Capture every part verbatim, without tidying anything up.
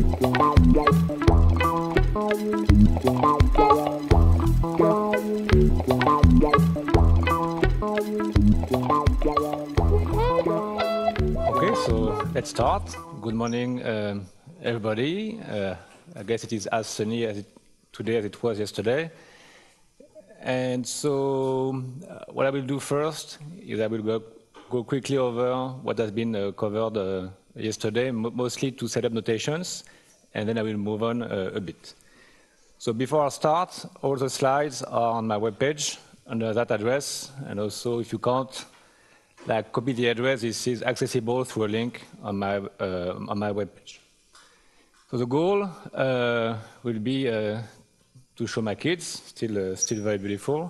Okay, so let's start. Good morning, um, everybody. Uh, I guess it is as sunny as it, today as it was yesterday. And so uh, what I will do first is I will go, go quickly over what has been uh, covered uh, yesterday, mostly to set up notations, and then I will move on uh, a bit. So before I start, all the slides are on my webpage under that address, and also if you can't like copy the address, this is accessible through a link on my uh, on my webpage. So the goal uh, will be uh, to show my kids, still uh, still very beautiful,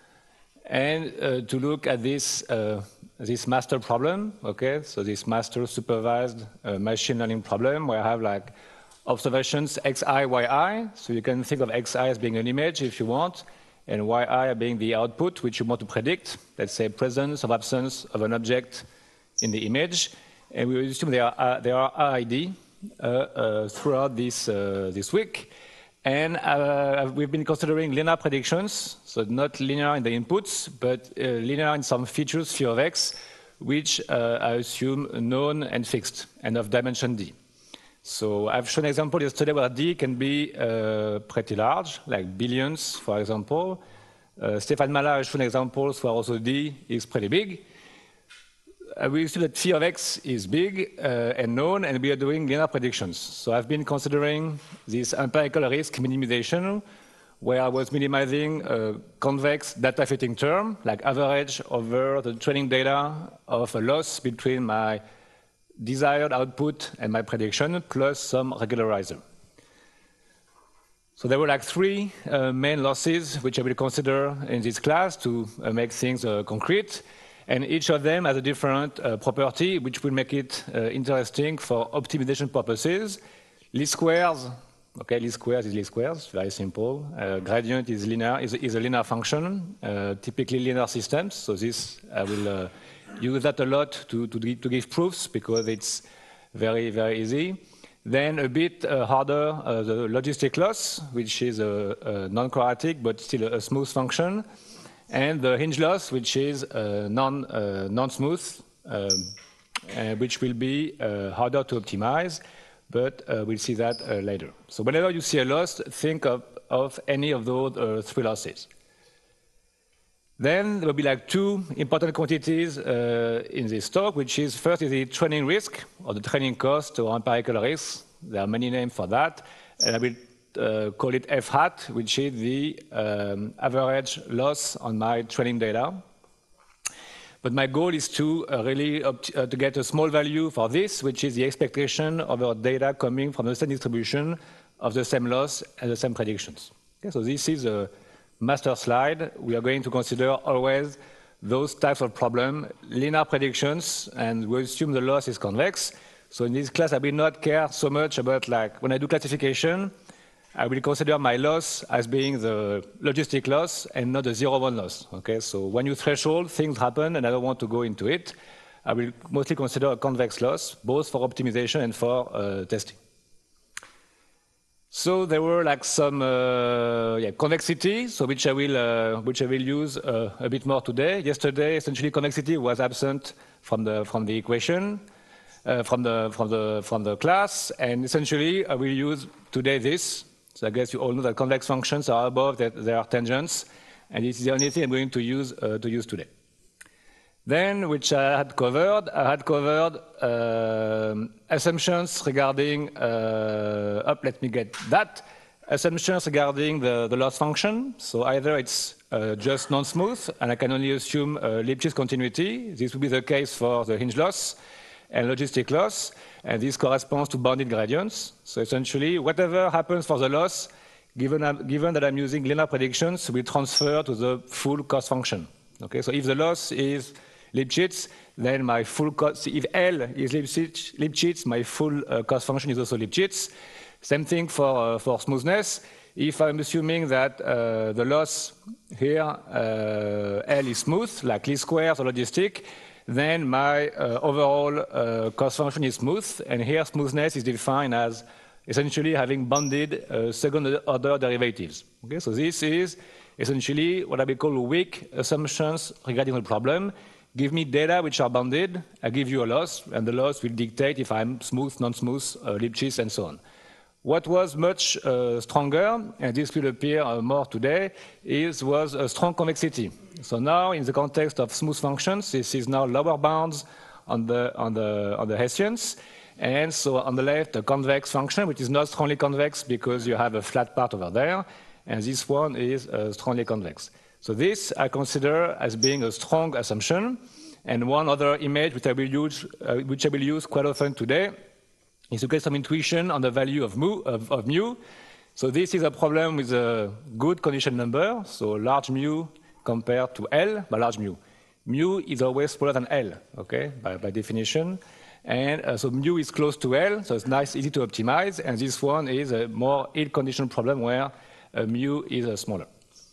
and uh, to look at this uh, this master problem. Okay, so this master supervised uh, machine learning problem where I have like observations xi, yi. So you can think of xi as being an image if you want, and yi being the output which you want to predict, let's say presence or absence of an object in the image. And we assume they are, uh, they are R I D uh, uh, throughout this, uh, this week. And uh, we've been considering linear predictions, so not linear in the inputs, but uh, linear in some features, phi of x, which uh, I assume known and fixed, and of dimension d. So I've shown an example yesterday where d can be uh, pretty large, like billions, for example. Uh, Stéphane Mala has shown examples where also d is pretty big. Uh, we assume that phi of x is big uh, and known, and we are doing linear predictions. So I've been considering this empirical risk minimization, where I was minimizing a convex data fitting term, like average over the training data of a loss between my desired output and my prediction, plus some regularizer. So there were like three uh, main losses which I will consider in this class to uh, make things uh, concrete, and each of them has a different uh, property which will make it uh, interesting for optimization purposes. Least squares, okay, least squares is least squares, very simple. Uh, gradient is linear, is, is a linear function, uh, typically linear systems. So this I will uh, use that a lot to, to, to give proofs because it's very, very easy. Then a bit uh, harder, uh, the logistic loss, which is a, a non-quadratic but still a, a smooth function. And the hinge loss, which is uh, non, uh, non-smooth, um, uh, which will be uh, harder to optimize, but uh, we'll see that uh, later. So whenever you see a loss, think of, of any of those uh, three losses. Then there will be like two important quantities uh, in this talk, which is first is the training risk, or the training cost, or empirical risk. There are many names for that. And I will uh, call it F hat, which is the um, average loss on my training data. But my goal is to uh, really uh, to get a small value for this, which is the expectation of our data coming from the same distribution of the same loss and the same predictions. Okay, so this is a master slide. We are going to consider always those types of problem, linear predictions, and we assume the loss is convex. So in this class, I will not care so much about, like, when I do classification, I will consider my loss as being the logistic loss and not the zero one loss. Okay, so when you threshold, things happen, and I don't want to go into it. I will mostly consider a convex loss, both for optimization and for uh, testing. So there were like some uh, yeah, convexity, so which I will uh, which I will use uh, a bit more today. Yesterday, essentially, convexity was absent from the from the equation, uh, from the from the from the class, and essentially I will use today this. So I guess you all know that convex functions are above their, their tangents, and this is the only thing I'm going to use uh, to use today. Then, which I had covered, I had covered uh, assumptions regarding, uh, up, let me get that, assumptions regarding the, the loss function. So either it's uh, just non-smooth, and I can only assume uh, Lipschitz continuity. This will be the case for the hinge loss and logistic loss, and this corresponds to bounded gradients. So essentially, whatever happens for the loss, given, I'm, given that I'm using linear predictions, we transfer to the full cost function. Okay, so if the loss is Lipschitz, then my full cost, if L is Lipschitz, Lipschitz my full uh, cost function is also Lipschitz. Same thing for, uh, for smoothness. If I'm assuming that uh, the loss here, uh, L is smooth, like least squares or logistic, then my uh, overall uh, cost function is smooth, and here smoothness is defined as essentially having bounded uh, second-order derivatives. Okay, so this is essentially what I will call weak assumptions regarding the problem. Give me data which are bounded, I give you a loss, and the loss will dictate if I'm smooth, non-smooth, uh, Lipschitz, and so on. What was much uh, stronger, and this will appear uh, more today, is was a strong convexity. So now, in the context of smooth functions, this is now lower bounds on the on the on the Hessians. And so on the left, a convex function, which is not strongly convex because you have a flat part over there. And this one is uh, strongly convex. So this I consider as being a strong assumption. And one other image which I will use, uh, which I will use quite often today is to get some intuition on the value of mu. Of, of mu. So this is a problem with a good condition number. So large mu compared to L by large mu. Mu is always smaller than L, okay, by, by definition. And uh, so mu is close to L, so it's nice, easy to optimize. And this one is a more ill-conditioned problem where uh, mu is uh, smaller.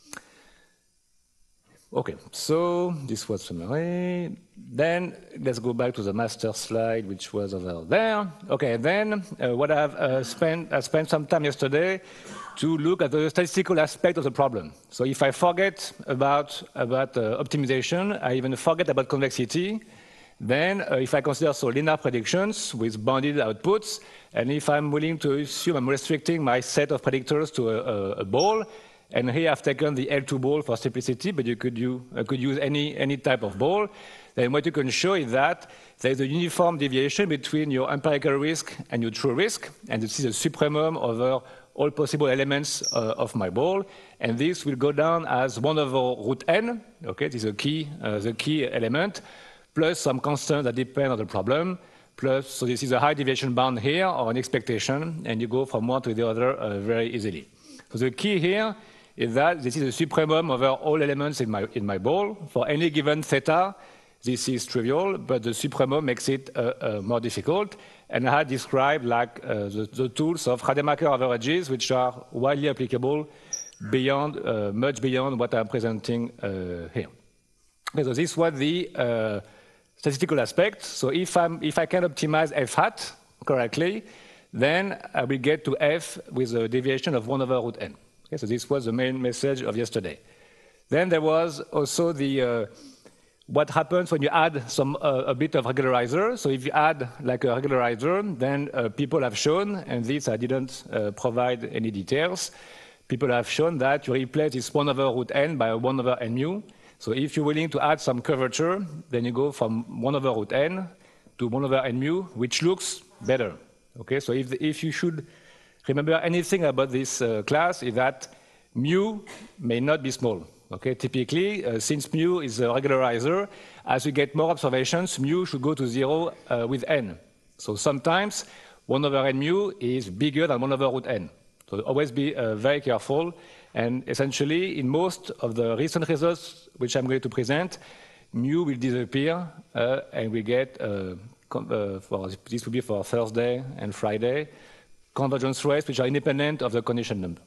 Okay, so this was summary. Then let's go back to the master slide, which was over there. Okay, then uh, what I've uh, spent, I spent some time yesterday to look at the statistical aspect of the problem. So if I forget about, about uh, optimization, I even forget about convexity. Then, uh, if I consider so linear predictions with bounded outputs, and if I'm willing to assume I'm restricting my set of predictors to a, a, a ball, and here I've taken the L two ball for simplicity, but you could, you, uh, could use any, any type of ball, then what you can show is that there's a uniform deviation between your empirical risk and your true risk, and this is a supremum over all possible elements uh, of my ball, and this will go down as one over root n, okay, this is a key, uh, the key element, plus some constants that depend on the problem, plus, so this is a high deviation bound here, or an expectation, and you go from one to the other uh, very easily. So the key here is that this is a supremum over all elements in my, in my ball. For any given theta, this is trivial, but the supremum makes it uh, uh, more difficult. And I had described like uh, the, the tools of Rademacher averages, which are widely applicable beyond, uh, much beyond what I'm presenting uh, here. Okay, so this was the uh, statistical aspect. So if, I'm, if I can optimize f hat correctly, then I will get to f with a deviation of one over root n. Okay, so this was the main message of yesterday. Then there was also the uh, what happens when you add some uh, a bit of regularizer. So if you add like a regularizer, then uh, people have shown, and this I didn't uh, provide any details, people have shown that you replace this one over root n by one over n mu. So if you're willing to add some curvature, then you go from one over root n to one over n mu, which looks better. Okay, so if, the, if you should remember anything about this uh, class, is that mu may not be small. Okay, typically, uh, since mu is a regularizer, as we get more observations, mu should go to zero uh, with n. So sometimes one over n mu is bigger than one over root n. So always be uh, very careful. And essentially, in most of the recent results which I'm going to present, mu will disappear, uh, and we get, uh, uh, for, this will be for Thursday and Friday, convergence rates which are independent of the condition number.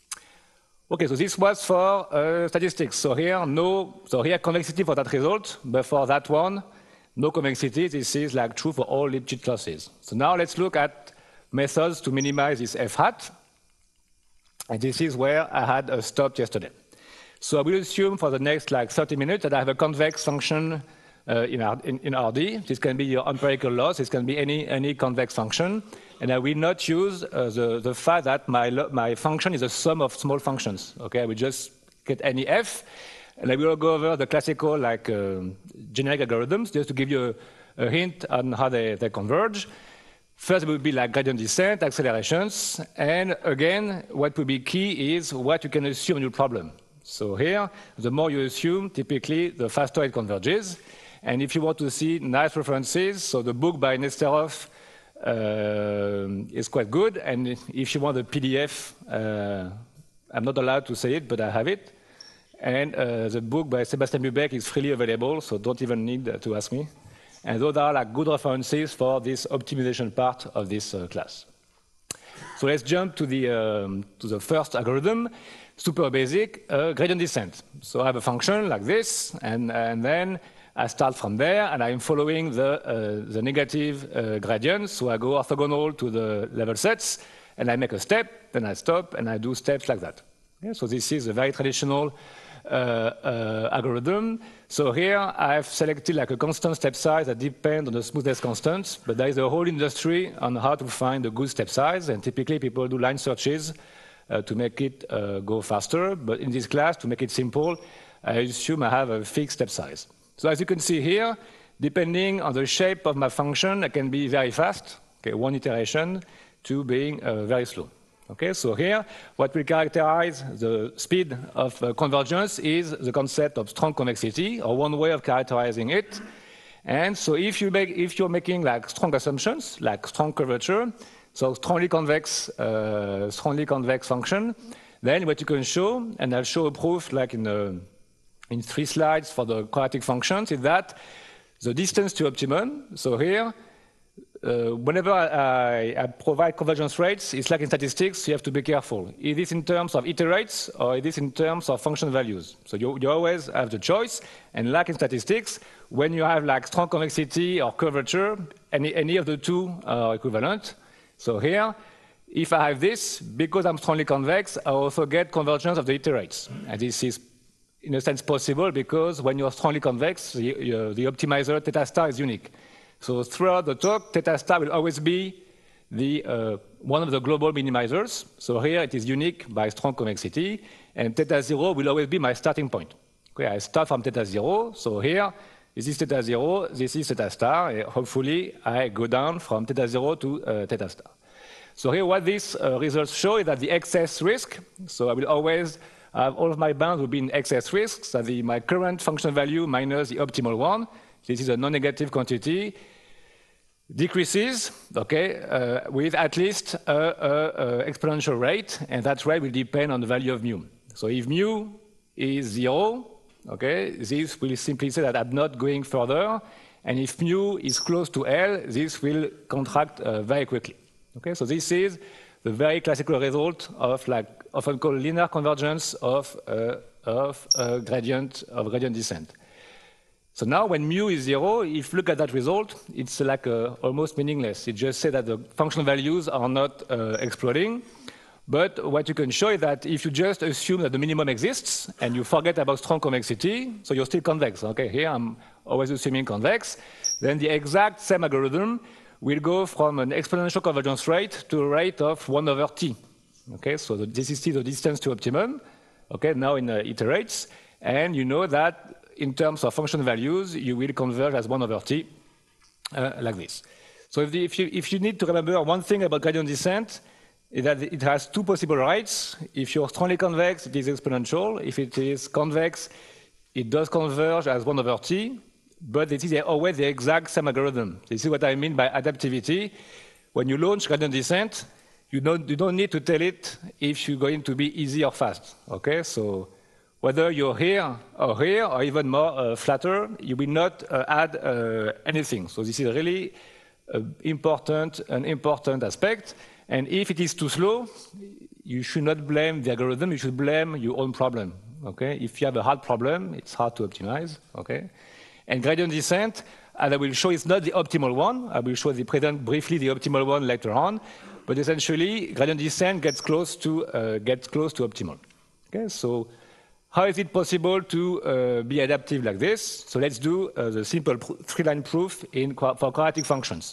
Okay, so this was for uh, statistics. So here, no, so here convexity for that result, but for that one, no convexity. This is like true for all Lipschitz classes. So now let's look at methods to minimize this f hat. And this is where I had uh, stopped yesterday. So I will assume for the next like thirty minutes that I have a convex function uh, in, R, in, in R D. This can be your empirical loss. This can be any, any convex function. And I will not use uh, the, the fact that my, my function is a sum of small functions. Okay, I will just get any f. And I will go over the classical like uh, generic algorithms just to give you a, a hint on how they, they converge. First, it will be like gradient descent, accelerations, and again, what will be key is what you can assume in your problem. So here, the more you assume, typically, the faster it converges. And if you want to see nice references, so the book by Nesterov uh, is quite good, and if you want a P D F, uh, I'm not allowed to say it, but I have it. And uh, the book by Sebastian Bubeck is freely available, so don't even need to ask me. And those are like good references for this optimization part of this uh, class. So let's jump to the, um, to the first algorithm, super basic, uh, gradient descent. So I have a function like this, and, and then I start from there, and I'm following the, uh, the negative uh, gradient. So I go orthogonal to the level sets, and I make a step, then I stop, and I do steps like that. Okay? So this is a very traditional uh, uh, algorithm. So here I've selected like a constant step size that depends on the smoothness constant, but there is a whole industry on how to find a good step size, and typically people do line searches uh, to make it uh, go faster. But in this class, to make it simple, I assume I have a fixed step size. So as you can see here, depending on the shape of my function, I can be very fast, okay, one iteration, to being uh, very slow. Okay, so here, what will characterize the speed of uh, convergence is the concept of strong convexity, or one way of characterizing it. And so if, you make, if you're making like strong assumptions, like strong curvature, so strongly convex, uh, strongly convex function, then what you can show, and I'll show a proof like in, the, in three slides for the quadratic functions, is that the distance to optimum, so here, Uh, whenever I, I provide convergence rates, it's like in statistics, you have to be careful. Is this in terms of iterates or is this in terms of function values? So you, you always have the choice. And like in statistics, when you have like strong convexity or curvature, any, any of the two are equivalent. So here, if I have this, because I'm strongly convex, I also get convergence of the iterates. And this is in a sense possible because when you're strongly convex, the, uh, the optimizer theta star is unique. So throughout the talk, theta star will always be the, uh, one of the global minimizers. So here it is unique by strong convexity, and theta zero will always be my starting point. Okay, I start from theta zero, so here, this is theta zero, this is theta star, and hopefully I go down from theta zero to uh, theta star. So here what these uh, results show is that the excess risk, so I will always have all of my bounds will be in excess risk, so the, my current function value minus the optimal one, this is a non-negative quantity, decreases, okay, uh, with at least a, a, a exponential rate, and that rate will depend on the value of mu. So if mu is zero, okay, this will simply say that I'm not going further, and if mu is close to L, this will contract uh, very quickly. Okay, so this is the very classical result of like often called linear convergence of uh, of uh, gradient of gradient descent. So now when mu is zero, if you look at that result, it's like uh, almost meaningless. It just says that the function values are not uh, exploding. But what you can show is that if you just assume that the minimum exists and you forget about strong convexity, so you're still convex. Okay, here I'm always assuming convex, then the exact same algorithm will go from an exponential convergence rate to a rate of one over t. Okay, so the, this is still the distance to optimum. Okay, now in uh, iterates, and you know that in terms of function values, you will converge as one over t, uh, like this. So if, the, if, you, if you need to remember one thing about gradient descent, is that it has two possible rates. If you're strongly convex, it is exponential. If it is convex, it does converge as one over t, but this is always the exact same algorithm. This is what I mean by adaptivity. When you launch gradient descent, you don't, you don't need to tell it if you're going to be easy or fast, okay? So whether you're here or here, or even more uh, flatter, you will not uh, add uh, anything. So this is really uh, important, an important aspect. And if it is too slow, you should not blame the algorithm, you should blame your own problem. Okay? If you have a hard problem, it's hard to optimize. Okay? And gradient descent, as I will show, is not the optimal one. I will show the present briefly the optimal one later on. But essentially, gradient descent gets close to uh, gets close to optimal. Okay? So how is it possible to uh, be adaptive like this? So let's do uh, the simple three-line proof in, for quadratic functions.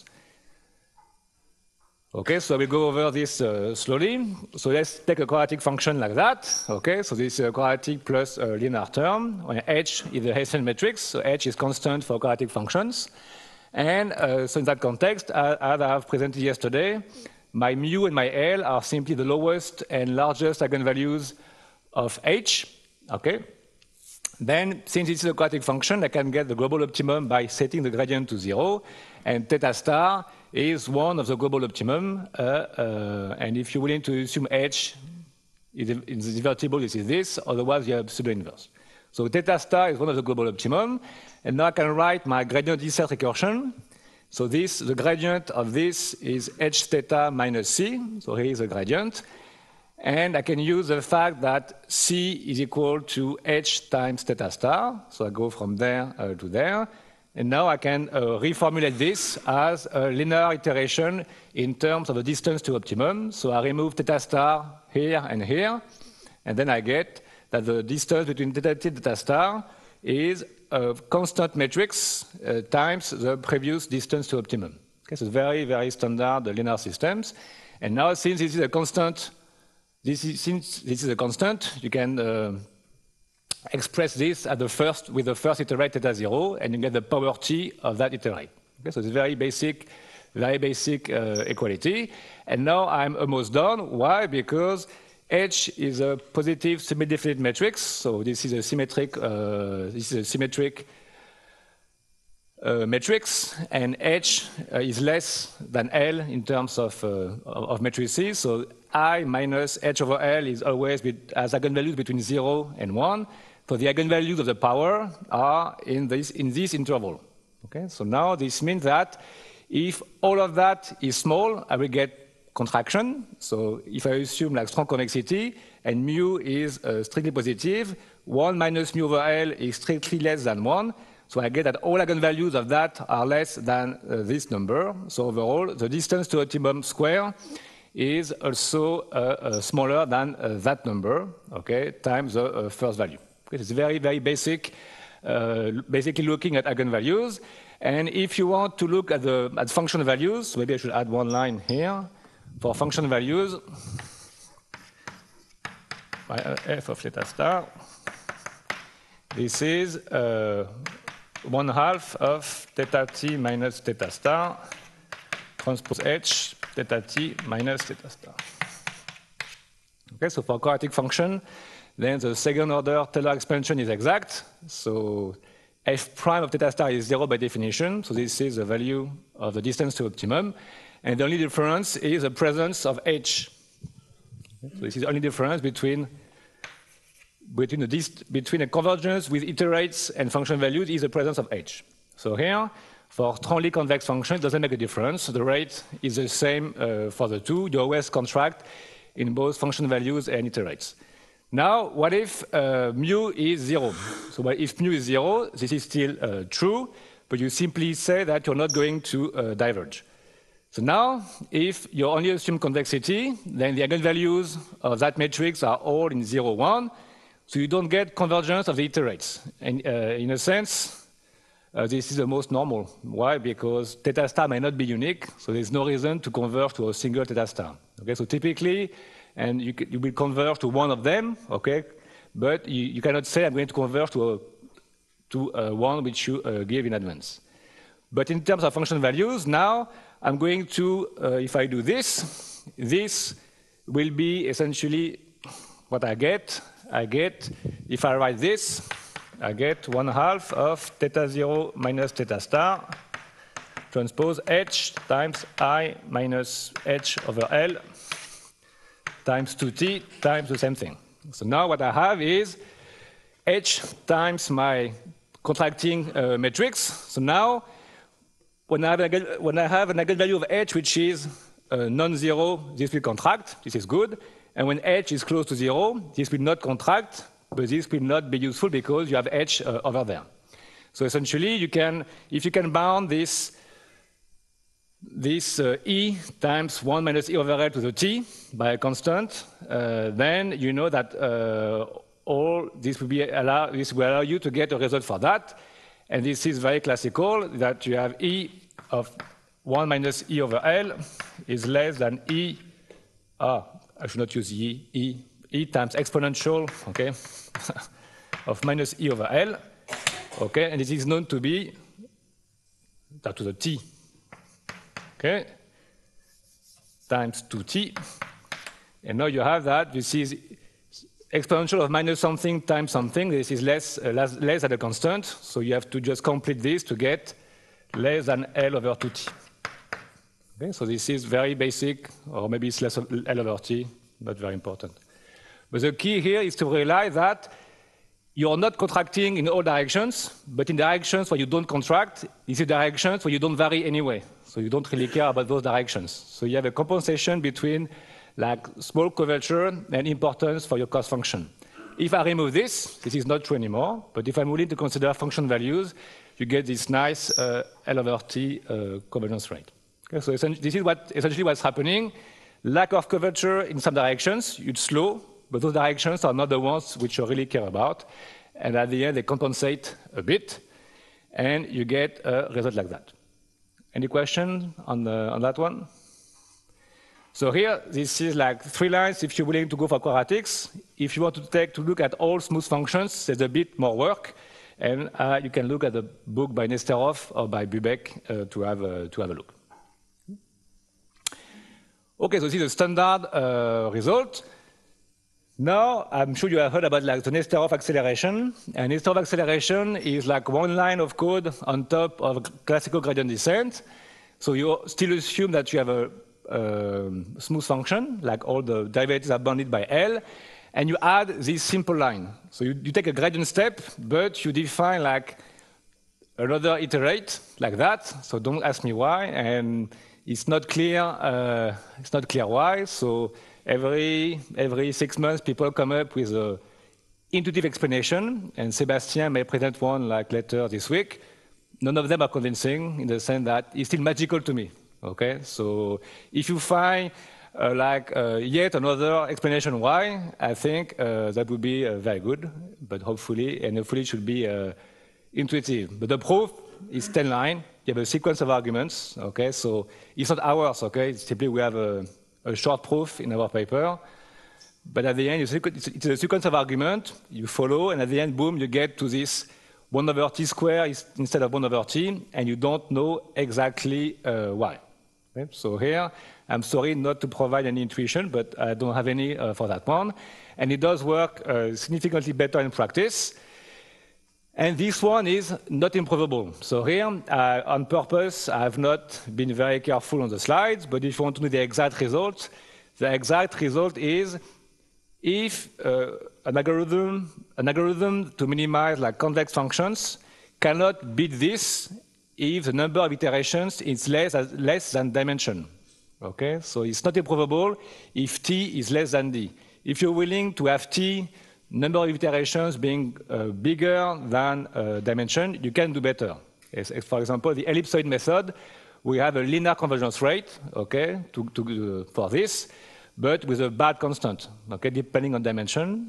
Okay, so we'll go over this uh, slowly. So let's take a quadratic function like that. Okay, so this is a quadratic plus a linear term, where h is the Hessian matrix, so h is constant for quadratic functions. And uh, so in that context, as I have presented yesterday, my mu and my L are simply the lowest and largest eigenvalues of h. Okay. Then, since it's a quadratic function, I can get the global optimum by setting the gradient to zero, and theta star is one of the global optimum. Uh, uh, and if you're willing to assume h is in the invertible, this is this. Otherwise, you have pseudo inverse. So theta star is one of the global optimum, and now I can write my gradient descent recursion. So this, the gradient of this is h theta minus c. So here is the gradient. And I can use the fact that c is equal to h times theta star. So I go from there uh, to there. And now I can uh, reformulate this as a linear iteration in terms of the distance to optimum. So I remove theta star here and here, and then I get that the distance between theta t and theta star is a constant matrix uh, times the previous distance to optimum. Okay, so very, very standard linear systems. And now, since this is a constant, this is, since this is a constant, you can uh, express this at the first with the first iterate theta zero, and you get the power t of that iterate. Okay, so it's very basic, very basic uh, equality. And now I'm almost done. Why? Because H is a positive semi-definite matrix. So this is a symmetric. Uh, this is a symmetric uh, matrix, and H uh, is less than L in terms of uh, of matrices. So I minus H over L is always with, as eigenvalues between zero and one. So the eigenvalues of the power are in this in this interval. Okay. So now this means that if all of that is small, I will get contraction. So if I assume like strong convexity and mu is uh, strictly positive, one minus mu over L is strictly less than one. So I get that all eigenvalues of that are less than uh, this number. So overall, the distance to optimum square is also uh, uh, smaller than uh, that number, okay, times the uh, first value. Okay, it's very, very basic, uh, basically looking at eigenvalues. And if you want to look at the at function values, maybe I should add one line here. For function values, f of theta star, this is uh, one half of theta t minus theta star transpose h theta t minus theta star. Okay, so for quadratic function, then the second order Taylor expansion is exact. So f prime of theta star is zero by definition. So this is the value of the distance to optimum. And the only difference is the presence of h. So this is the only difference between, between, the dist between a convergence with iterates and function values is the presence of h. So here, for strongly convex function, it doesn't make a difference. The rate is the same uh, for the two. You always contract in both function values and iterates. Now, what if uh, mu is zero? So well, if mu is zero, this is still uh, true, but you simply say that you're not going to uh, diverge. So now, if you only assume convexity, then the eigenvalues of that matrix are all in zero, one, so you don't get convergence of the iterates. And uh, in a sense, uh, this is the most normal. Why? Because theta star may not be unique, so there's no reason to converge to a single theta star. Okay, so typically, and you, you will converge to one of them, okay, but you, you cannot say I'm going to converge to, a, to a one which you uh, give in advance. But in terms of function values, now I'm going to, uh, if I do this, this will be essentially what I get. I get, if I write this, I get one half of theta zero minus theta star transpose h times I minus h over L times two t times the same thing. So now what I have is h times my contracting uh, matrix. So now when I have, a, when I have an eigenvalue of h which is uh, non-zero, this will contract. This is good. And when h is close to zero, this will not contract, but this will not be useful because you have h uh, over there. So essentially, you can, if you can bound this this uh, e times one minus e over L to the t by a constant, uh, then you know that uh, all this will be allow this will allow you to get a result for that, and this is very classical that you have e of one minus e over L is less than e. Ah, I should not use e e e times exponential, okay, of minus e over L, okay, and it is known to be that to the t. Okay, times two t. And now you have that. This is exponential of minus something times something. This is less, uh, less, less than a constant. So you have to just complete this to get less than L over two t. Okay, so this is very basic, or maybe it's less of L over t, not very important. But the key here is to realize that you're not contracting in all directions, but in directions where you don't contract, these are directions where you don't vary anyway. So you don't really care about those directions. So you have a compensation between like small curvature and importance for your cost function. If I remove this, this is not true anymore, but if I'm willing to consider function values, you get this nice uh, L over T uh, convergence rate. Okay, so this is what essentially what's happening. Lack of curvature in some directions, it's slow, but those directions are not the ones which you really care about. And at the end, they compensate a bit, and you get a result like that. Any question on, the, on that one? So here, this is like three lines if you're willing to go for quadratics. If you want to take to look at all smooth functions, there's a bit more work. And uh, you can look at the book by Nesterov or by Bubeck uh, to, have a, to have a look. Okay, so this is a standard uh, result. Now, I'm sure you have heard about like the Nesterov acceleration. And Nesterov acceleration is like one line of code on top of classical gradient descent. So you still assume that you have a um, smooth function, like all the derivatives are bounded by L, and you add this simple line. So you, you take a gradient step, but you define like another iterate like that. So don't ask me why, and it's not clear. Uh, it's not clear why. So every every six months, people come up with a intuitive explanation, and Sébastien may present one like later this week. None of them are convincing in the sense that it's still magical to me. Okay, so if you find uh, like uh, yet another explanation why, I think uh, that would be uh, very good. But hopefully, and hopefully, it should be uh, intuitive. But the proof is ten lines. You have a sequence of arguments. Okay, so it's not ours. Okay, it's simply we have a, a short proof in our paper. But at the end, it's a sequence of argument. You follow, and at the end, boom, you get to this one over t squared instead of one over t, and you don't know exactly uh, why. Okay? So here, I'm sorry not to provide any intuition, but I don't have any uh, for that one. And it does work uh, significantly better in practice. And this one is not improvable. So here, uh, on purpose, I have not been very careful on the slides, but if you want to know the exact result, the exact result is if uh, an algorithm, an algorithm to minimize like convex functions cannot beat this if the number of iterations is less, less than dimension. Okay, so it's not improvable if t is less than d. If you're willing to have t number of iterations being uh, bigger than uh, dimension, you can do better. As, as for example, the ellipsoid method, we have a linear convergence rate, okay, to, to, uh, for this, but with a bad constant, okay, depending on dimension.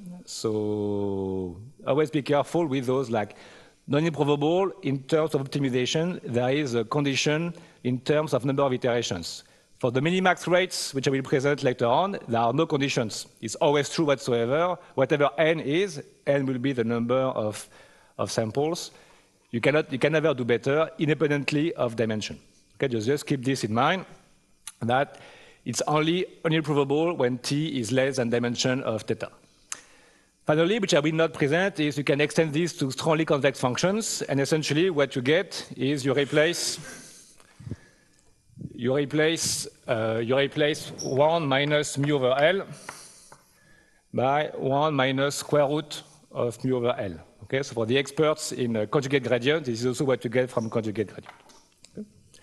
So always be careful with those like non-improvable in terms of optimization. There is a condition in terms of number of iterations. For the minimax rates, which I will present later on, there are no conditions. It's always true whatsoever. Whatever n is, n will be the number of, of samples. You cannot, you can never do better independently of dimension. Okay, just, just keep this in mind, that it's only unimprovable when t is less than dimension of theta. Finally, which I will not present, is you can extend this to strongly convex functions, and essentially what you get is you replace You replace, uh, you replace one minus mu over L by one minus square root of mu over L. Okay, so for the experts in uh, conjugate gradient, this is also what you get from conjugate gradient. Okay,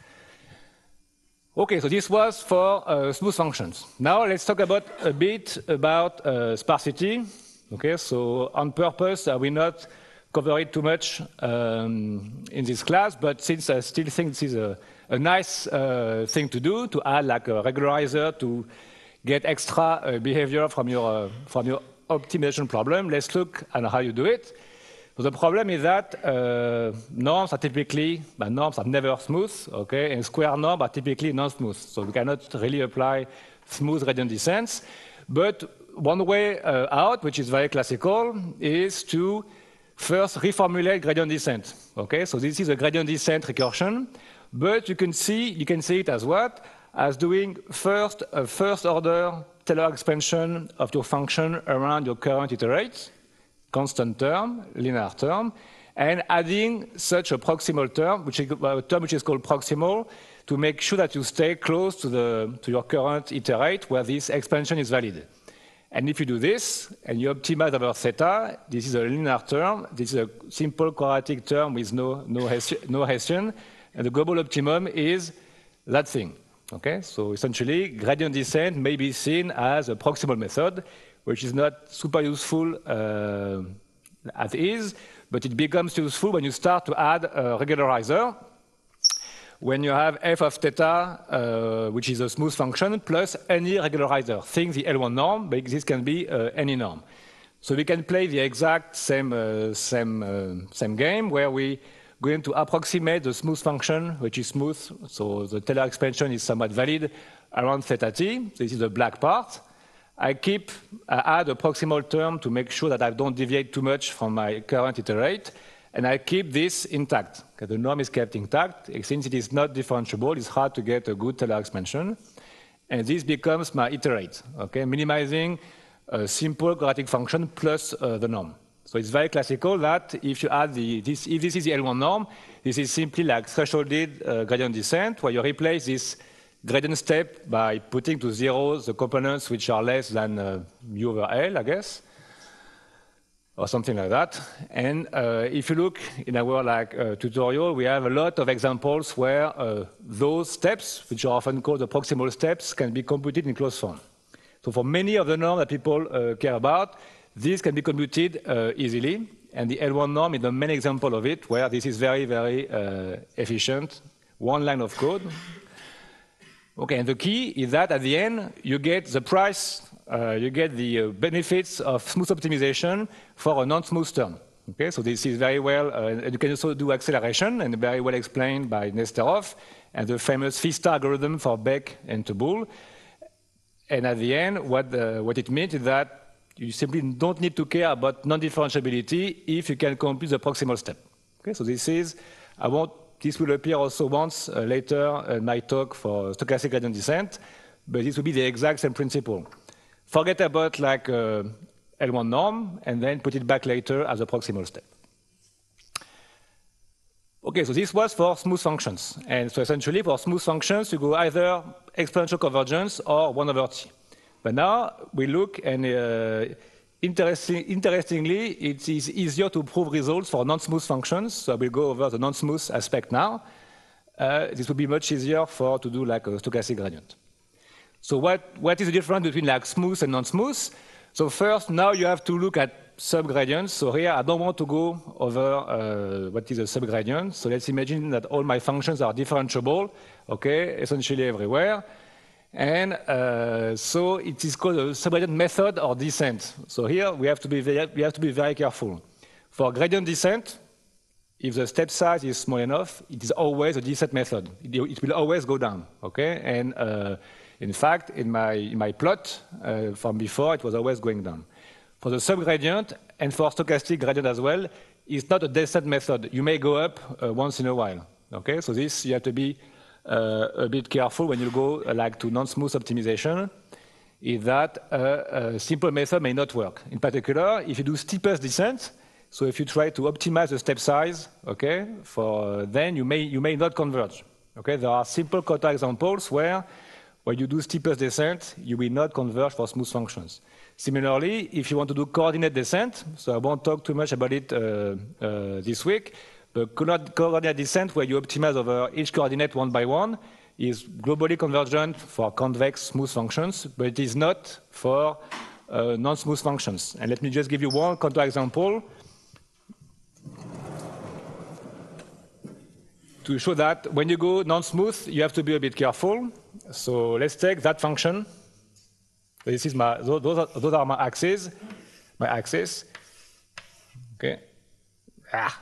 okay, so this was for uh, smooth functions. Now let's talk about a bit about uh, sparsity. Okay, so on purpose, I will not cover it too much um, in this class, but since I still think this is a a nice uh, thing to do, to add like a regularizer to get extra uh, behavior from your, uh, from your optimization problem. Let's look at how you do it. So the problem is that uh, norms are typically, but norms are never smooth, okay, and square norms are typically non-smooth. So we cannot really apply smooth gradient descents. But one way uh, out, which is very classical, is to first reformulate gradient descent. Okay, so this is a gradient descent recursion. But you can see, you can see it as what? As doing first a first order Taylor expansion of your function around your current iterates, constant term, linear term, and adding such a proximal term, which is a term which is called proximal, to make sure that you stay close to, the, to your current iterate where this expansion is valid. And if you do this, and you optimize over theta, this is a linear term, this is a simple quadratic term with no, no, no Hessian, and the global optimum is that thing. Okay, so essentially, gradient descent may be seen as a proximal method, which is not super useful uh, as is, but it becomes useful when you start to add a regularizer, when you have f of theta, uh, which is a smooth function, plus any regularizer. Think the L one norm, but this can be uh, any norm. So we can play the exact same, uh, same, uh, same game, where we going to approximate the smooth function, which is smooth, so the Taylor expansion is somewhat valid around theta t. This is the black part. I keep, I add a proximal term to make sure that I don't deviate too much from my current iterate, and I keep this intact. Okay, the norm is kept intact. Since it is not differentiable, it's hard to get a good Taylor expansion. And this becomes my iterate, okay, minimizing a simple quadratic function plus uh, the norm. So it's very classical that if you add the, this, if this is the L one norm, this is simply like thresholded uh, gradient descent, where you replace this gradient step by putting to zero the components which are less than uh, mu over L, I guess, or something like that. And uh, if you look in our like uh, tutorial, we have a lot of examples where uh, those steps, which are often called the proximal steps, can be computed in closed form. So for many of the norms that people uh, care about, this can be computed uh, easily, and the L one norm is the main example of it, where this is very, very uh, efficient, one line of code. Okay, and the key is that at the end, you get the price, uh, you get the uh, benefits of smooth optimization for a non-smooth term. Okay, so this is very well, uh, and you can also do acceleration, and very well explained by Nesterov, and the famous phi-star algorithm for Bach and Tobul. And at the end, what, uh, what it means is that you simply don't need to care about non-differentiability if you can compute the proximal step. Okay, so this is, I want, this will appear also once uh, later in my talk for stochastic gradient descent, but this will be the exact same principle. Forget about like uh, L one norm, and then put it back later as a proximal step. Okay, so this was for smooth functions. And so essentially for smooth functions, you go either exponential convergence or one over t. But now we look, and uh, interesting, interestingly, it is easier to prove results for non-smooth functions. So I will go over the non-smooth aspect now. Uh, this will be much easier for to do like a stochastic gradient. So what, what is the difference between like smooth and non-smooth? So first, now you have to look at subgradients. So here I don't want to go over uh, what is a subgradient. So let's imagine that all my functions are differentiable, okay, essentially everywhere. And uh, so it is called a subgradient method or descent. So here we have to be very, we have to be very careful. For gradient descent, if the step size is small enough, it is always a descent method. It, it will always go down, okay? And uh, in fact, in my, in my plot uh, from before, it was always going down. For the subgradient and for stochastic gradient as well, it's not a descent method. You may go up uh, once in a while, okay? So this, you have to be Uh, a bit careful when you go uh, like to non-smooth optimization, is that uh, a simple method may not work. In particular, if you do steepest descent, so if you try to optimize the step size, okay, for uh, then you may you may not converge. Okay, there are simple counterexamples where when you do steepest descent, you will not converge for smooth functions. Similarly, if you want to do coordinate descent, so I won't talk too much about it uh, uh, this week. The coordinate descent, where you optimize over each coordinate one by one, is globally convergent for convex smooth functions, but it is not for uh, non-smooth functions. And let me just give you one counterexample to show that when you go non-smooth, you have to be a bit careful. So let's take that function. This is my, those are, those are my axes, my axis. Okay. Ah.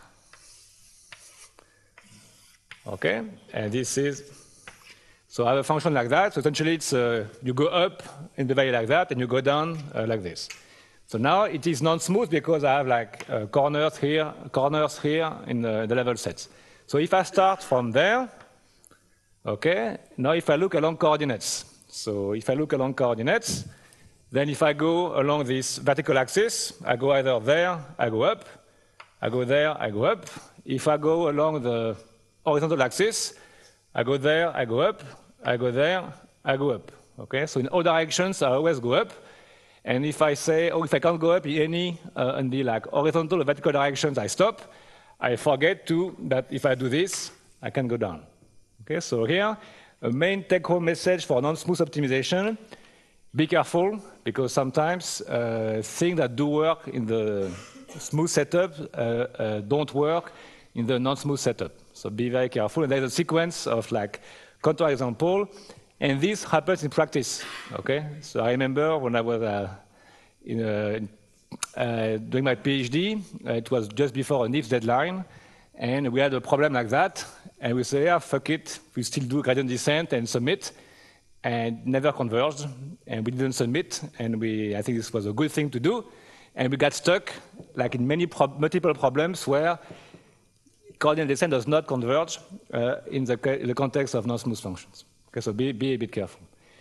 Okay, and this is, so I have a function like that. So essentially, it's uh, you go up in the value like that, and you go down uh, like this. So now it is non-smooth because I have like uh, corners here, corners here in the, the level sets. So if I start from there, okay, now if I look along coordinates, so if I look along coordinates, then if I go along this vertical axis, I go either there, I go up, I go there, I go up. If I go along the horizontal axis, I go there, I go up, I go there, I go up. Okay, so in all directions, I always go up. And if I say, oh, if I can't go up in any uh, in the like horizontal or vertical directions, I stop. I forget to that if I do this, I can go down. Okay, so here, a main take-home message for non-smooth optimization be careful, because sometimes uh, things that do work in the smooth setup uh, uh, don't work in the non-smooth setup. So be very careful. And there's a sequence of like counterexample, and this happens in practice. Okay. So I remember when I was uh, in, uh, uh, doing my PhD, uh, it was just before an if deadline, and we had a problem like that, and we say, yeah, fuck it, we still do gradient descent and submit. And never converged, and we didn't submit, and we, I think this was a good thing to do, and we got stuck, like in many pro multiple problems where gradient descent does not converge uh, in, the, in the context of non-smooth functions. Okay, so be, be a bit careful.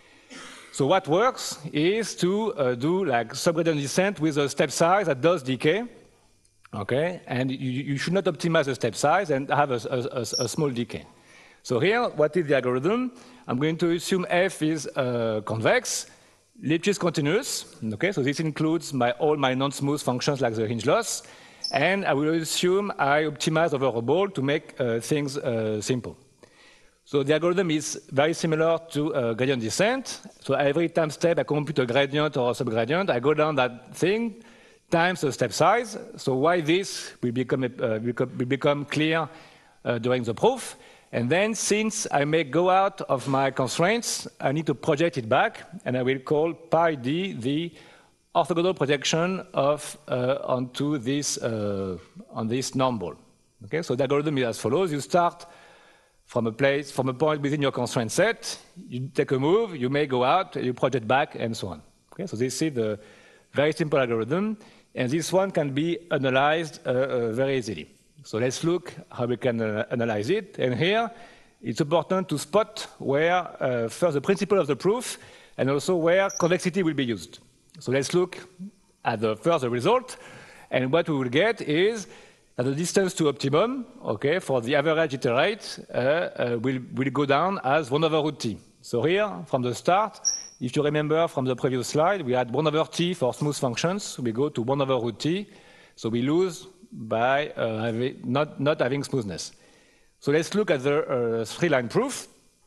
So what works is to uh, do like subgradient descent with a step size that does decay, okay, and you, you should not optimize the step size and have a, a, a, a small decay. So here, what is the algorithm? I'm going to assume f is uh, convex, Lipschitz is continuous. Okay, so this includes my, all my non-smooth functions like the hinge loss, and I will assume I optimize over a ball to make uh, things uh, simple. So the algorithm is very similar to uh, gradient descent. So every time step I compute a gradient or a subgradient, I go down that thing times the step size. So why this will become, uh, will become clear uh, during the proof. And then, since I may go out of my constraints, I need to project it back, and I will call pi d the orthogonal projection of uh, onto this uh, on this norm ball. Okay, so the algorithm is as follows: you start from a place, from a point within your constraint set, you take a move, you may go out, you project back, and so on. Okay, so this is the very simple algorithm, and this one can be analyzed uh, uh, very easily. So let's look how we can uh, analyze it. And here, it's important to spot where, uh, first, the principle of the proof, and also where convexity will be used. So let's look at the first result. And what we will get is that the distance to optimum, okay, for the average iterate, uh, uh, will, will go down as one over root t. So here, from the start, if you remember from the previous slide, we had one over t for smooth functions. We go to one over root t. So we lose by uh, having, not, not having smoothness. So let's look at the uh, three-line proof.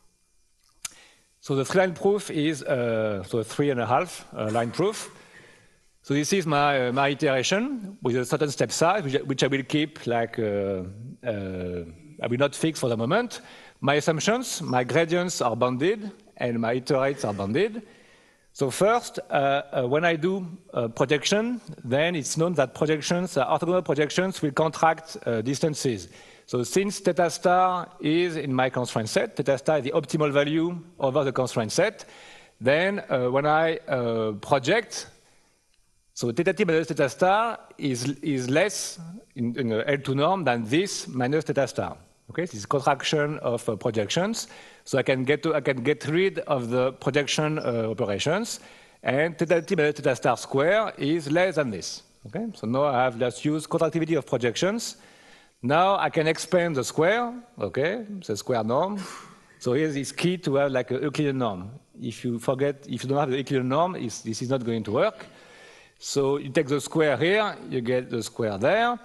So the three-line proof is uh, so a three and a half uh, line proof. So this is my, uh, my iteration with a certain step size, which, which I will keep like, uh, uh, I will not fix for the moment. My assumptions, my gradients are bounded, and my iterates are bounded. So first, uh, uh, when I do uh, projection, then it's known that projections, uh, orthogonal projections, will contract uh, distances. So since theta star is in my constraint set, theta star is the optimal value over the constraint set, then uh, when I uh, project, so theta t minus theta star is, is less in, in the L two norm than this minus theta star. Okay, this is contraction of uh, projections. So I can get to, I can get rid of the projection uh, operations, and theta t minus theta star square is less than this. Okay, so now I have just used contractivity of projections. Now I can expand the square. Okay, the square norm. So here it's key to have like a Euclidean norm. If you forget, if you don't have the Euclidean norm, it's, this is not going to work. So you take the square here, you get the square there.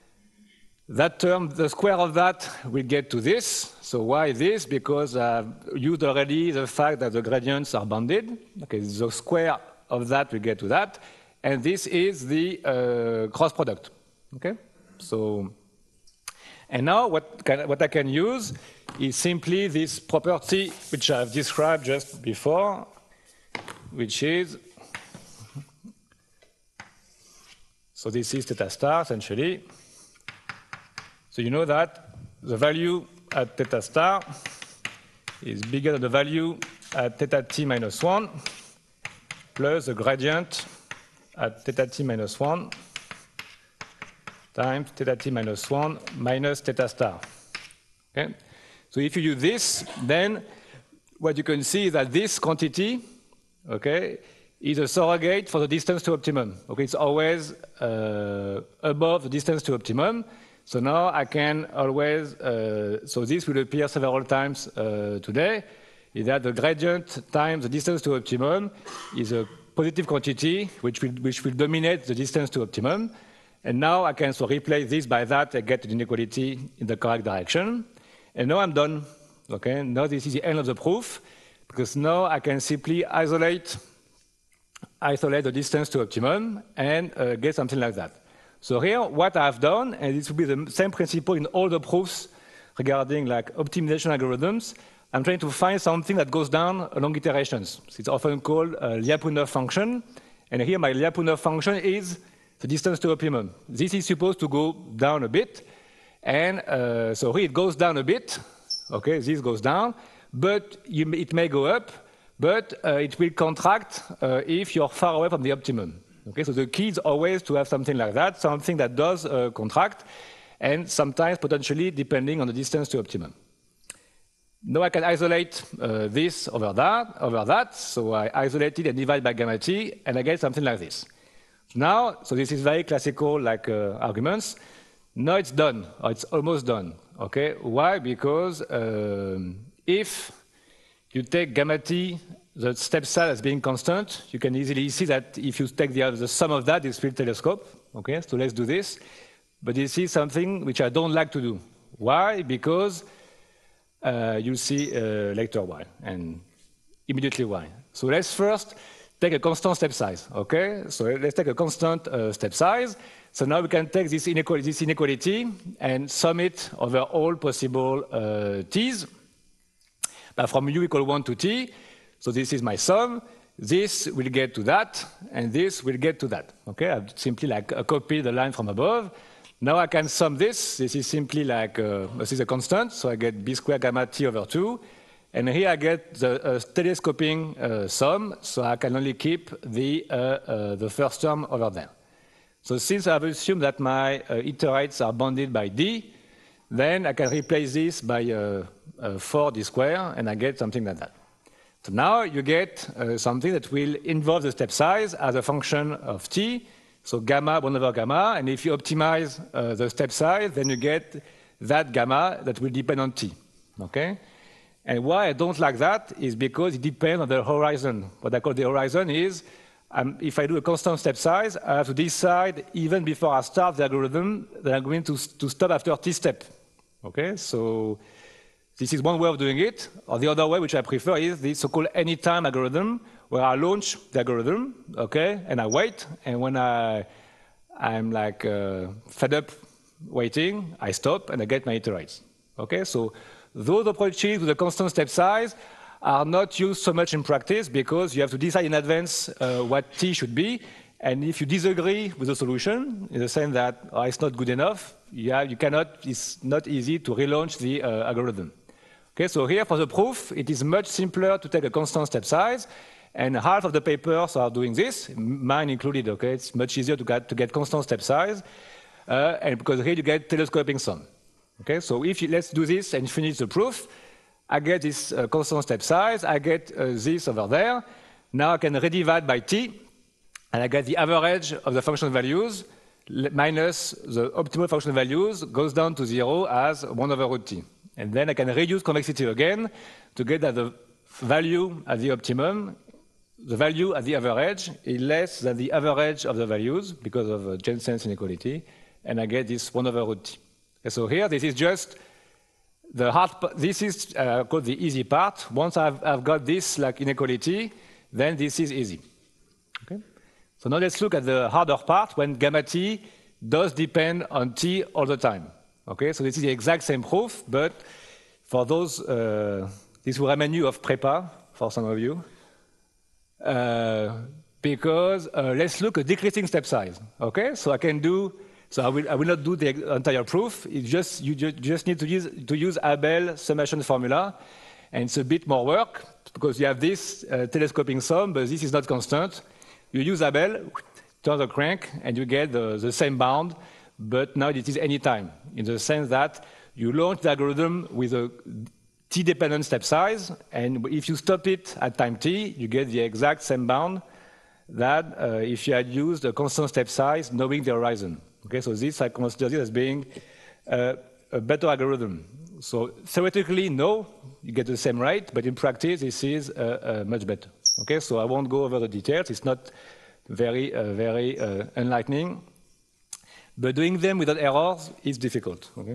That term, the square of that will get to this. So why this? Because I've used already the fact that the gradients are bounded. Okay, the square of that will get to that. And this is the uh, cross product. Okay, so, and now what, can, what I can use is simply this property which I've described just before, which is, so this is theta star essentially. So you know that the value at theta star is bigger than the value at theta t minus one plus the gradient at theta t minus one times theta t minus one minus theta star. Okay? So if you use this, then what you can see is that this quantity, okay, is a surrogate for the distance to optimum. Okay, it's always uh, above the distance to optimum. So now I can always, uh, so this will appear several times uh, today, is that the gradient times the distance to optimum is a positive quantity which will, which will dominate the distance to optimum. And now I can so replace this by that and get an inequality in the correct direction. And now I'm done. Okay, now this is the end of the proof, because now I can simply isolate isolate the distance to optimum, and uh, get something like that. So here, what I've done, and this will be the same principle in all the proofs regarding like optimization algorithms, I'm trying to find something that goes down along iterations. It's often called a Lyapunov function, and here my Lyapunov function is the distance to optimum. This is supposed to go down a bit, and uh, so here it goes down a bit. Okay, this goes down, but you, it may go up, but uh, it will contract uh, if you're far away from the optimum. Okay, so the key is always to have something like that, something that does uh, contract, and sometimes potentially depending on the distance to optimum. Now I can isolate uh, this over that, over that, so I isolate it and divide by gamma t, and I get something like this. Now, so this is very classical like uh, arguments. Now it's done, or it's almost done. Okay, why? Because um, if you take gamma t, the step size as being constant, you can easily see that if you take the, the sum of that, it's field telescope. Okay, so let's do this. But this is something which I don't like to do. Why? Because uh, you'll see uh, later why, and immediately why. So let's first take a constant step size. Okay, so let's take a constant uh, step size. So now we can take this inequality, this inequality and sum it over all possible uh, t's. But from u equal one to t, so this is my sum. This will get to that, and this will get to that. Okay, I've simply like uh, copied the line from above. Now I can sum this. This is simply like, uh, this is a constant, so I get b squared gamma t over two. And here I get the uh, telescoping uh, sum, so I can only keep the, uh, uh, the first term over there. So since I've assumed that my uh, iterates are bounded by d, then I can replace this by uh, uh, four d squared, and I get something like that. So now you get uh, something that will involve the step size as a function of t, so gamma one over gamma, and if you optimize uh, the step size, then you get that gamma that will depend on t. Okay? And why I don't like that is because it depends on the horizon. What I call the horizon is, um, if I do a constant step size, I have to decide even before I start the algorithm that I'm going to, to stop after t step. Okay, so this is one way of doing it. Or the other way, which I prefer, is the so-called anytime algorithm, where I launch the algorithm, okay, and I wait, and when I, I'm like uh, fed up waiting, I stop and I get my iterates. Okay, so those approaches with a constant step size are not used so much in practice because you have to decide in advance uh, what t should be, and if you disagree with the solution, in the sense that oh, it's not good enough, you, have, you cannot, it's not easy to relaunch the uh, algorithm. Okay, so here for the proof, it is much simpler to take a constant step size, and half of the papers are doing this, mine included. Okay, it's much easier to get, to get constant step size, uh, and because here you get telescoping sum. Okay, so if you, let's do this and finish the proof. I get this uh, constant step size, I get uh, this over there. Now I can redivide by t, and I get the average of the function values minus the optimal function values goes down to zero as one over root t. And then I can reduce convexity again to get that the value at the optimum, the value at the average is less than the average of the values because of uh, Jensen's inequality, and I get this one over root t. Okay, so here, this is just the hard part. This is uh, called the easy part. Once I've, I've got this like inequality, then this is easy. Okay? So now let's look at the harder part when gamma t does depend on t all the time. Okay, so this is the exact same proof, but for those, uh, this will remind you of prepa for some of you, uh, because uh, let's look at decreasing step size. Okay, so I can do. So I will, I will not do the entire proof. It's just, you ju just need to use, to use Abel summation formula, and it's a bit more work because you have this uh, telescoping sum, but this is not constant. You use Abel, turn the crank, and you get the, the same bound, but now it is anytime, in the sense that you launch the algorithm with a t-dependent step size, and if you stop it at time t, you get the exact same bound that uh, if you had used a constant step size knowing the horizon. Okay, so this I consider this as being uh, a better algorithm. So theoretically, no, you get the same rate, but in practice, this is uh, uh, much better. Okay, so I won't go over the details. It's not very, uh, very uh, enlightening, but doing them without errors is difficult. Okay.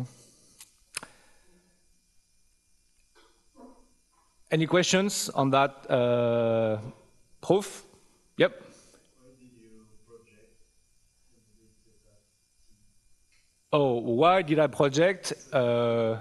Any questions on that uh, proof? Yep. Oh, why did I project? Uh,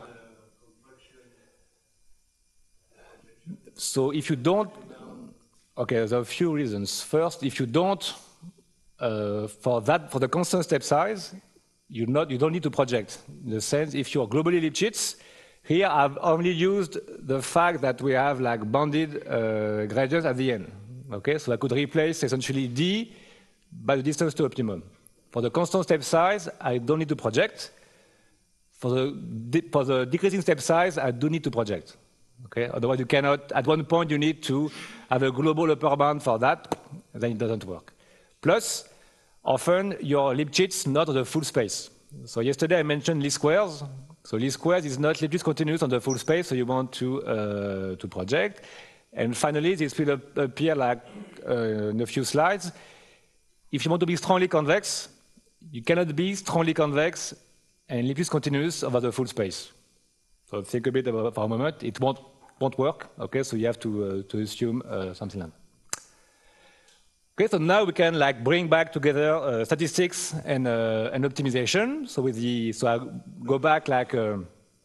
so if you don't, okay, there are a few reasons. First, if you don't, uh, for that, for the constant step size, you not you don't need to project. In the sense, if you're globally Lipschitz, here I've only used the fact that we have like bounded uh, gradients at the end. Okay, so I could replace essentially D by the distance to optimum. For the constant step size, I don't need to project. For the, for the decreasing step size, I do need to project. Okay, otherwise you cannot, at one point you need to have a global upper bound for that, then it doesn't work. Plus, often your Lipschitz not on the full space. So yesterday I mentioned least squares. So least squares is not Lipschitz continuous on the full space, so you want to, uh, to project. And finally, this will appear like uh, in a few slides. If you want to be strongly convex, you cannot be strongly convex and Lipschitz continuous over the full space. So think a bit about it for a moment. It won't, won't work, okay? So you have to, uh, to assume uh, something like that. Okay, so now we can like bring back together uh, statistics and, uh, and optimization. So with the, so I go back like uh,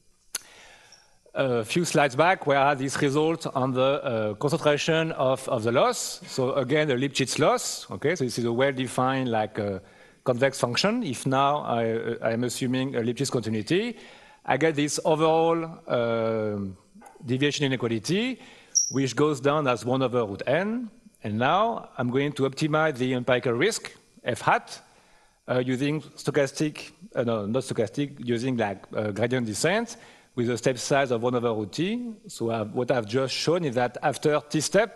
a few slides back where I had this result on the uh, concentration of, of the loss. So again, the Lipschitz loss. Okay, so this is a well-defined like uh, convex function. If now I, uh, I'm assuming a Lipschitz continuity, I get this overall uh, deviation inequality, which goes down as one over root n. And now I'm going to optimize the empirical risk, f hat, uh, using stochastic, uh, no, not stochastic, using like uh, gradient descent with a step size of one over root t. So I've, what I've just shown is that after t step,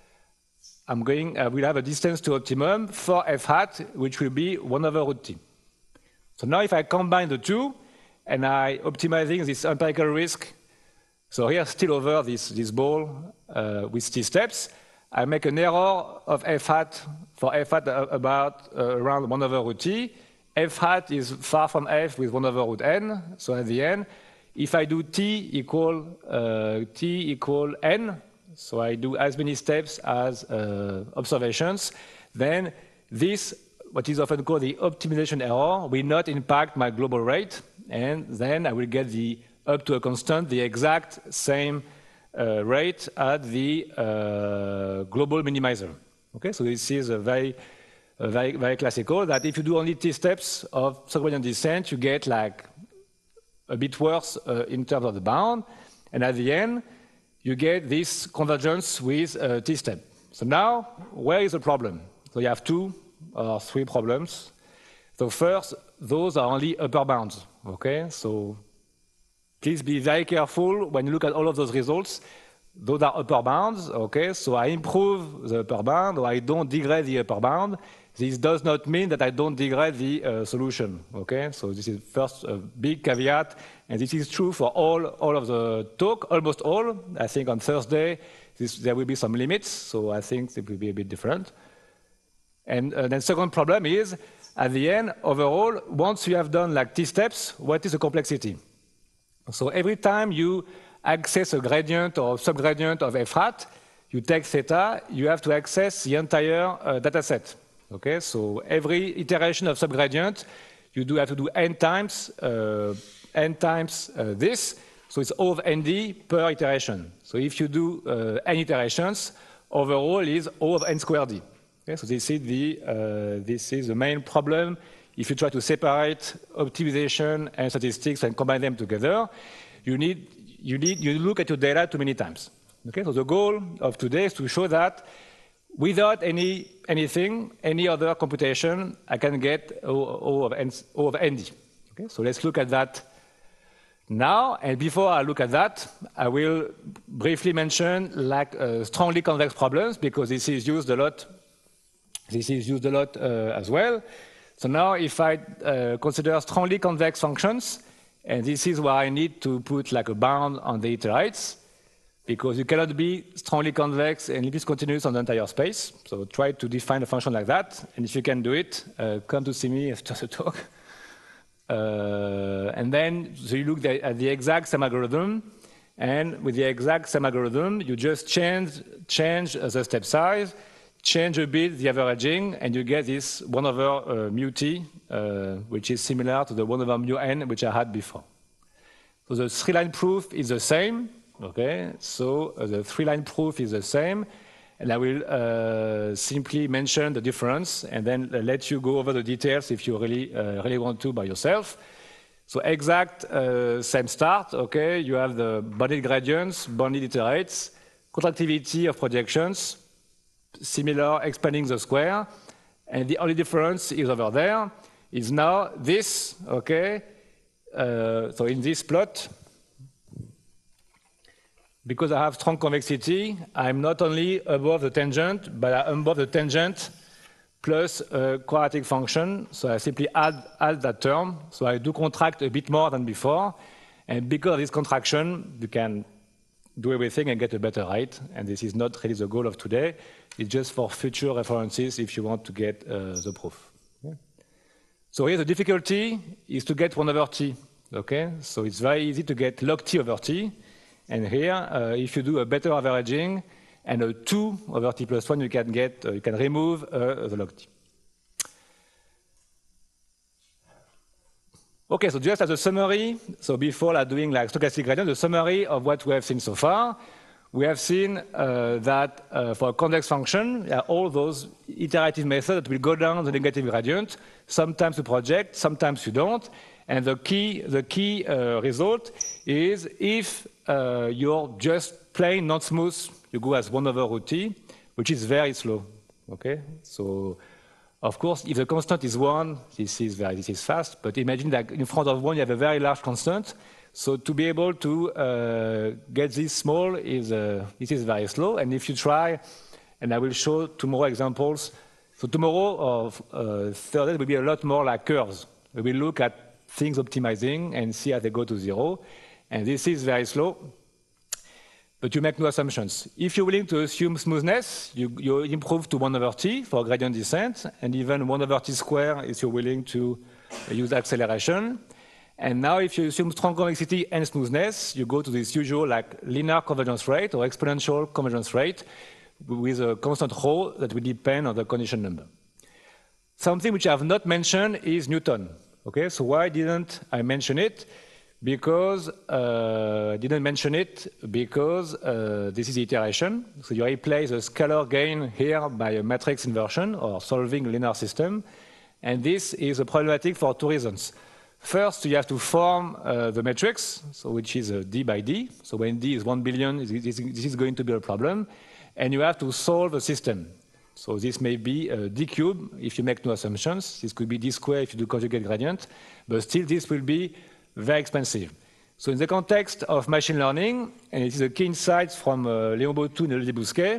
I'm going, I will have a distance to optimum for f hat, which will be one over root t. So now if I combine the two, and I optimizing this empirical risk, so here still over this, this ball uh, with t steps, I make an error of f hat for f hat about uh, around one over root t. F hat is far from f with one over root n. So at the end, if I do t equal uh, t equal n, so I do as many steps as uh, observations, then this, what is often called the optimization error, will not impact my global rate, and then I will get the up to a constant, the exact same Uh, rate at the uh, global minimizer. Okay, so this is a very, a very, very classical that if you do only t steps of subgradient descent, you get like a bit worse uh, in terms of the bound, and at the end, you get this convergence with uh, t step. So now, where is the problem? So you have two or three problems. So first, those are only upper bounds. Okay, so please be very careful when you look at all of those results. Those are upper bounds, okay? So I improve the upper bound or I don't degrade the upper bound. This does not mean that I don't degrade the uh, solution, okay? So this is first a big caveat, and this is true for all, all of the talk, almost all. I think on Thursday, this, there will be some limits, so I think it will be a bit different. And uh, then second problem is, at the end, overall, once you have done like t steps, what is the complexity? So every time you access a gradient or subgradient of f hat, you take theta, you have to access the entire uh, data set. Okay, so every iteration of subgradient, you do have to do n times, uh, n times uh, this, so it's O of nd per iteration. So if you do uh, n iterations, overall is O of n squared d. Okay, so this is the uh, this is the main problem. If you try to separate optimization and statistics and combine them together, you need, you need, you look at your data too many times. Okay, so the goal of today is to show that without any, anything, any other computation, I can get O, o, of, N, O of nd. Okay, so let's look at that now. And before I look at that, I will briefly mention like uh, strongly convex problems, because this is used a lot, this is used a lot uh, as well. So now if I uh, consider strongly convex functions, and this is where I need to put like a bound on the iterates, because you cannot be strongly convex and Lipschitz continuous on the entire space. So try to define a function like that, and if you can do it, uh, come to see me after the talk. Uh, and then so you look at the exact same algorithm, and with the exact same algorithm, you just change, change the step size, change a bit the averaging, and you get this one over uh, mu t, uh, which is similar to the one over mu n, which I had before. So the three-line proof is the same, okay? So uh, the three-line proof is the same, and I will uh, simply mention the difference, and then uh, let you go over the details if you really, uh, really want to by yourself. So exact uh, same start, okay? You have the bounded gradients, bounded iterates, contractivity of projections, similar expanding the square, and the only difference is over there is now this, okay? Uh, so in this plot, because I have strong convexity, I'm not only above the tangent, but I'm above the tangent plus a quadratic function. So I simply add, add that term. So I do contract a bit more than before. And because of this contraction, you can do everything and get a better rate. And this is not really the goal of today. It's just for future references if you want to get uh, the proof. Okay. So here the difficulty is to get one over t. Okay? So it's very easy to get log t over t. And here, uh, if you do a better averaging and a two over t plus one, you can get, uh, you can remove uh, the log t. Okay, so just as a summary, so before like, doing like stochastic gradient, the summary of what we have seen so far, we have seen uh, that uh, for a convex function, uh, all those iterative methods that will go down the negative gradient. Sometimes you project, sometimes you don't. And the key, the key uh, result is if uh, you're just plain not smooth, you go as one over root t, which is very slow. Okay, so of course, if the constant is one, this is very, this is fast. But imagine that in front of one, you have a very large constant. So to be able to uh, get this small is uh, this is very slow. And if you try, and I will show tomorrow examples. So tomorrow or uh, Thursday will be a lot more like curves. We will look at things optimizing and see how they go to zero. And this is very slow, but you make no assumptions. If you're willing to assume smoothness, you, you improve to one over t for gradient descent, and even one over t squared if you're willing to use acceleration. And now if you assume strong convexity and smoothness, you go to this usual like linear convergence rate or exponential convergence rate with a constant rho that will depend on the condition number. Something which I have not mentioned is Newton. Okay, so why didn't I mention it? Because uh, I didn't mention it because uh, this is iteration. So you replace the scalar gain here by a matrix inversion or solving a linear system. And this is a problematic for two reasons. First, you have to form uh, the matrix, so which is a d by d. So when d is one billion, this is going to be a problem. And you have to solve a system. So this may be uh, d cubed if you make no assumptions. This could be d squared if you do conjugate gradient. But still, this will be very expensive. So in the context of machine learning, and it is a key insight from uh, Léon Bottou and Olivier Bousquet,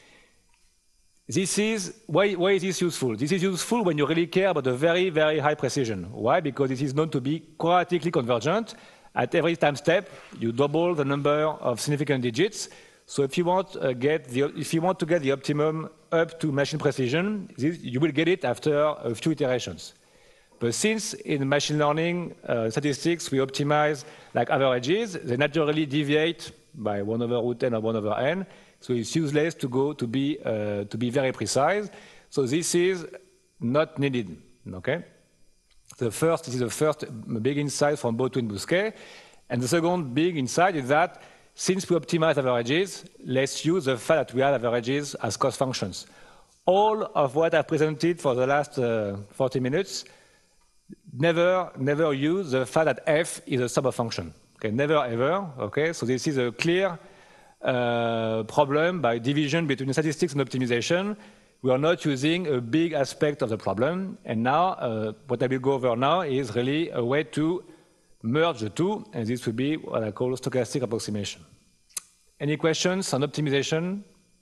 this is, why, why is this useful? This is useful when you really care about a very, very high precision. Why? Because it is known to be quadratically convergent. At every time step, you double the number of significant digits. So if you want, uh, get the, if you want to get the optimum up to machine precision, this, you will get it after a few iterations. But since in machine learning uh, statistics we optimize like averages, they naturally deviate by one over root n or one over n. So it's useless to go to be uh, to be very precise. So this is not needed. Okay. The first, this is the first big insight from Bottou and Bousquet, and the second big insight is that since we optimize averages, let's use the fact that we have averages as cost functions. All of what I've presented for the last uh, forty minutes. Never, never use the fact that f is a sum of function. Okay, never ever. Okay, so this is a clear uh, problem by division between statistics and optimization. We are not using a big aspect of the problem. And now, uh, what I will go over now is really a way to merge the two, and this will be what I call stochastic approximation. Any questions on optimization?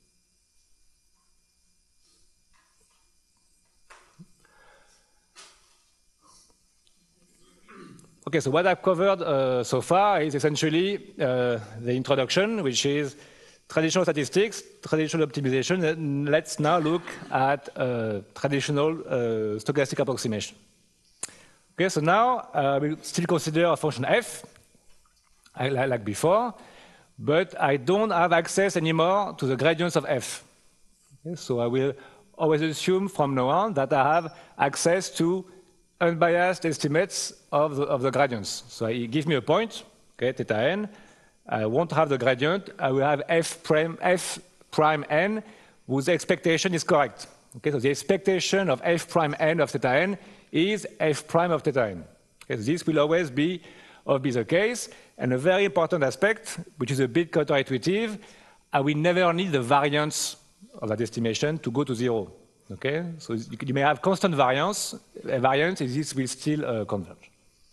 Okay, so what I've covered uh, so far is essentially uh, the introduction, which is traditional statistics, traditional optimization. Let's now look at uh, traditional uh, stochastic approximation. Okay, so now uh, we'll still consider a function f, like before, but I don't have access anymore to the gradients of f. Okay, so I will always assume from now on that I have access to unbiased estimates of the, of the gradients. So it gives me a point, okay, theta n. I won't have the gradient. I will have f prime, f prime n whose expectation is correct. Okay, so the expectation of f prime n of theta n is f prime of theta n. Okay, so this will always be, uh, be the case. And a very important aspect, which is a bit counterintuitive, I will never need the variance of that estimation to go to zero. Okay, so you, you may have constant variance, uh, variance, and this will still uh, converge.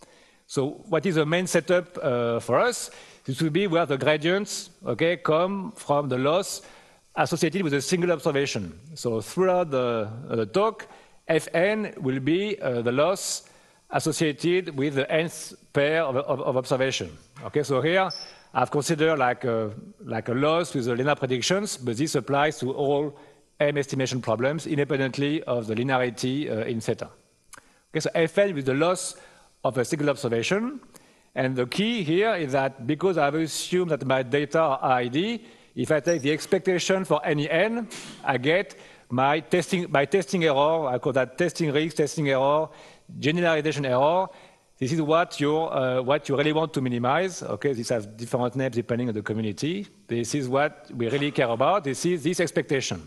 So what is the main setup uh, for us? This will be where the gradients, okay, come from the loss associated with a single observation. So throughout the, uh, the talk, Fn will be uh, the loss associated with the nth pair of, of, of observation. Okay, so here I've considered like a, like a loss with the linear predictions, but this applies to all M estimation problems independently of the linearity uh, in theta. Okay, so Fn with the loss of a single observation. And the key here is that because I've assumed that my data are I D, if I take the expectation for any n, I get my testing, my testing error, I call that testing risk, testing error, generalization error. This is what, you're, uh, what you really want to minimize. Okay, this has different names depending on the community. This is what we really care about. This is this expectation.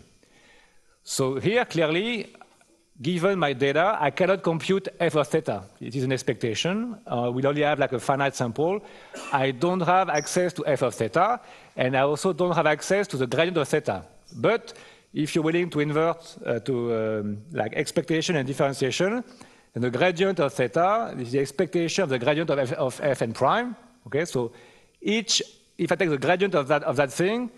So here, clearly, given my data, I cannot compute f of theta. It is an expectation. Uh, we only have like a finite sample. I don't have access to f of theta, and I also don't have access to the gradient of theta. But if you're willing to invert uh, to um, like expectation and differentiation, and the gradient of theta is the expectation of the gradient of f, of f n prime. Okay, so each, if I take the gradient of that of that thing,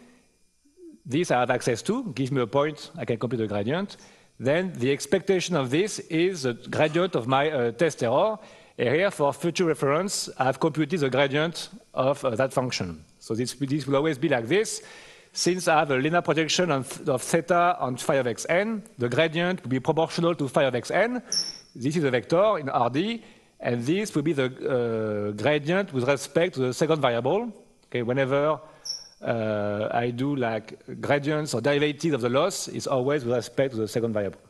this I have access to, gives me a point, I can compute the gradient. Then the expectation of this is the gradient of my uh, test error. And here, for future reference, I've computed the gradient of uh, that function. So this, this will always be like this. Since I have a linear projection of, of theta on phi of xn, the gradient will be proportional to phi of xn. This is a vector in R D, and this will be the uh, gradient with respect to the second variable. Okay, whenever Uh, I do like gradients or derivatives of the loss is always with respect to the second variable.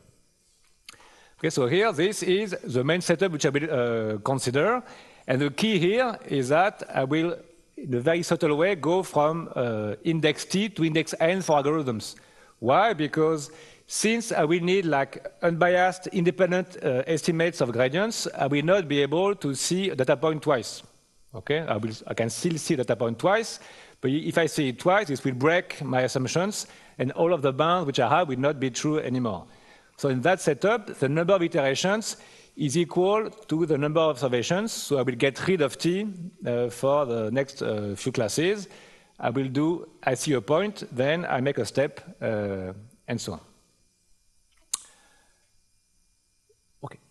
Okay, so here this is the main setup which I will uh, consider, and the key here is that I will, in a very subtle way, go from uh, index t to index n for algorithms. Why? Because since I will need like unbiased, independent uh, estimates of gradients, I will not be able to see a data point twice. Okay, I will, I can still see a data point twice. But if I see it twice, it will break my assumptions, and all of the bounds which I have will not be true anymore. So in that setup, the number of iterations is equal to the number of observations. So I will get rid of t uh, for the next uh, few classes. I will do, I see a point, then I make a step, uh, and so on. Okay.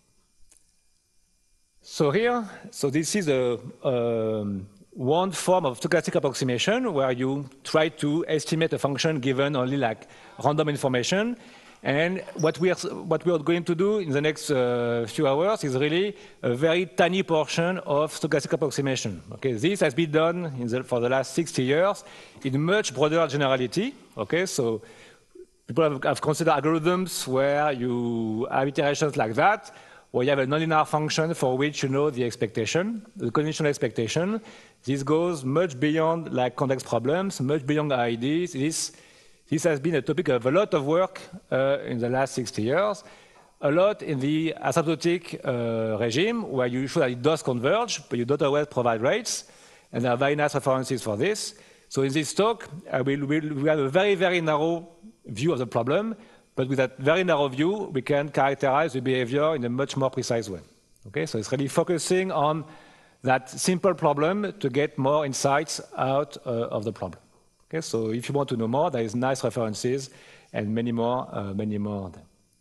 So here, so this is a um, one form of stochastic approximation where you try to estimate a function given only like random information. And what we are, what we are going to do in the next uh, few hours is really a very tiny portion of stochastic approximation. Okay, this has been done in the, for the last sixty years in much broader generality. Okay, so people have, have considered algorithms where you have iterations like that, where you have a nonlinear function for which you know the expectation, the conditional expectation. This goes much beyond like convex problems, much beyond I Ds. This, this has been a topic of a lot of work uh, in the last sixty years, a lot in the asymptotic uh, regime, where you show that it does converge, but you don't always provide rates, and there are very nice references for this. So in this talk, uh, we will have a very, very narrow view of the problem, but with that very narrow view, we can characterize the behavior in a much more precise way. Okay, so it's really focusing on that simple problem to get more insights out uh, of the problem. Okay, so if you want to know more, there is nice references and many more, uh, many more.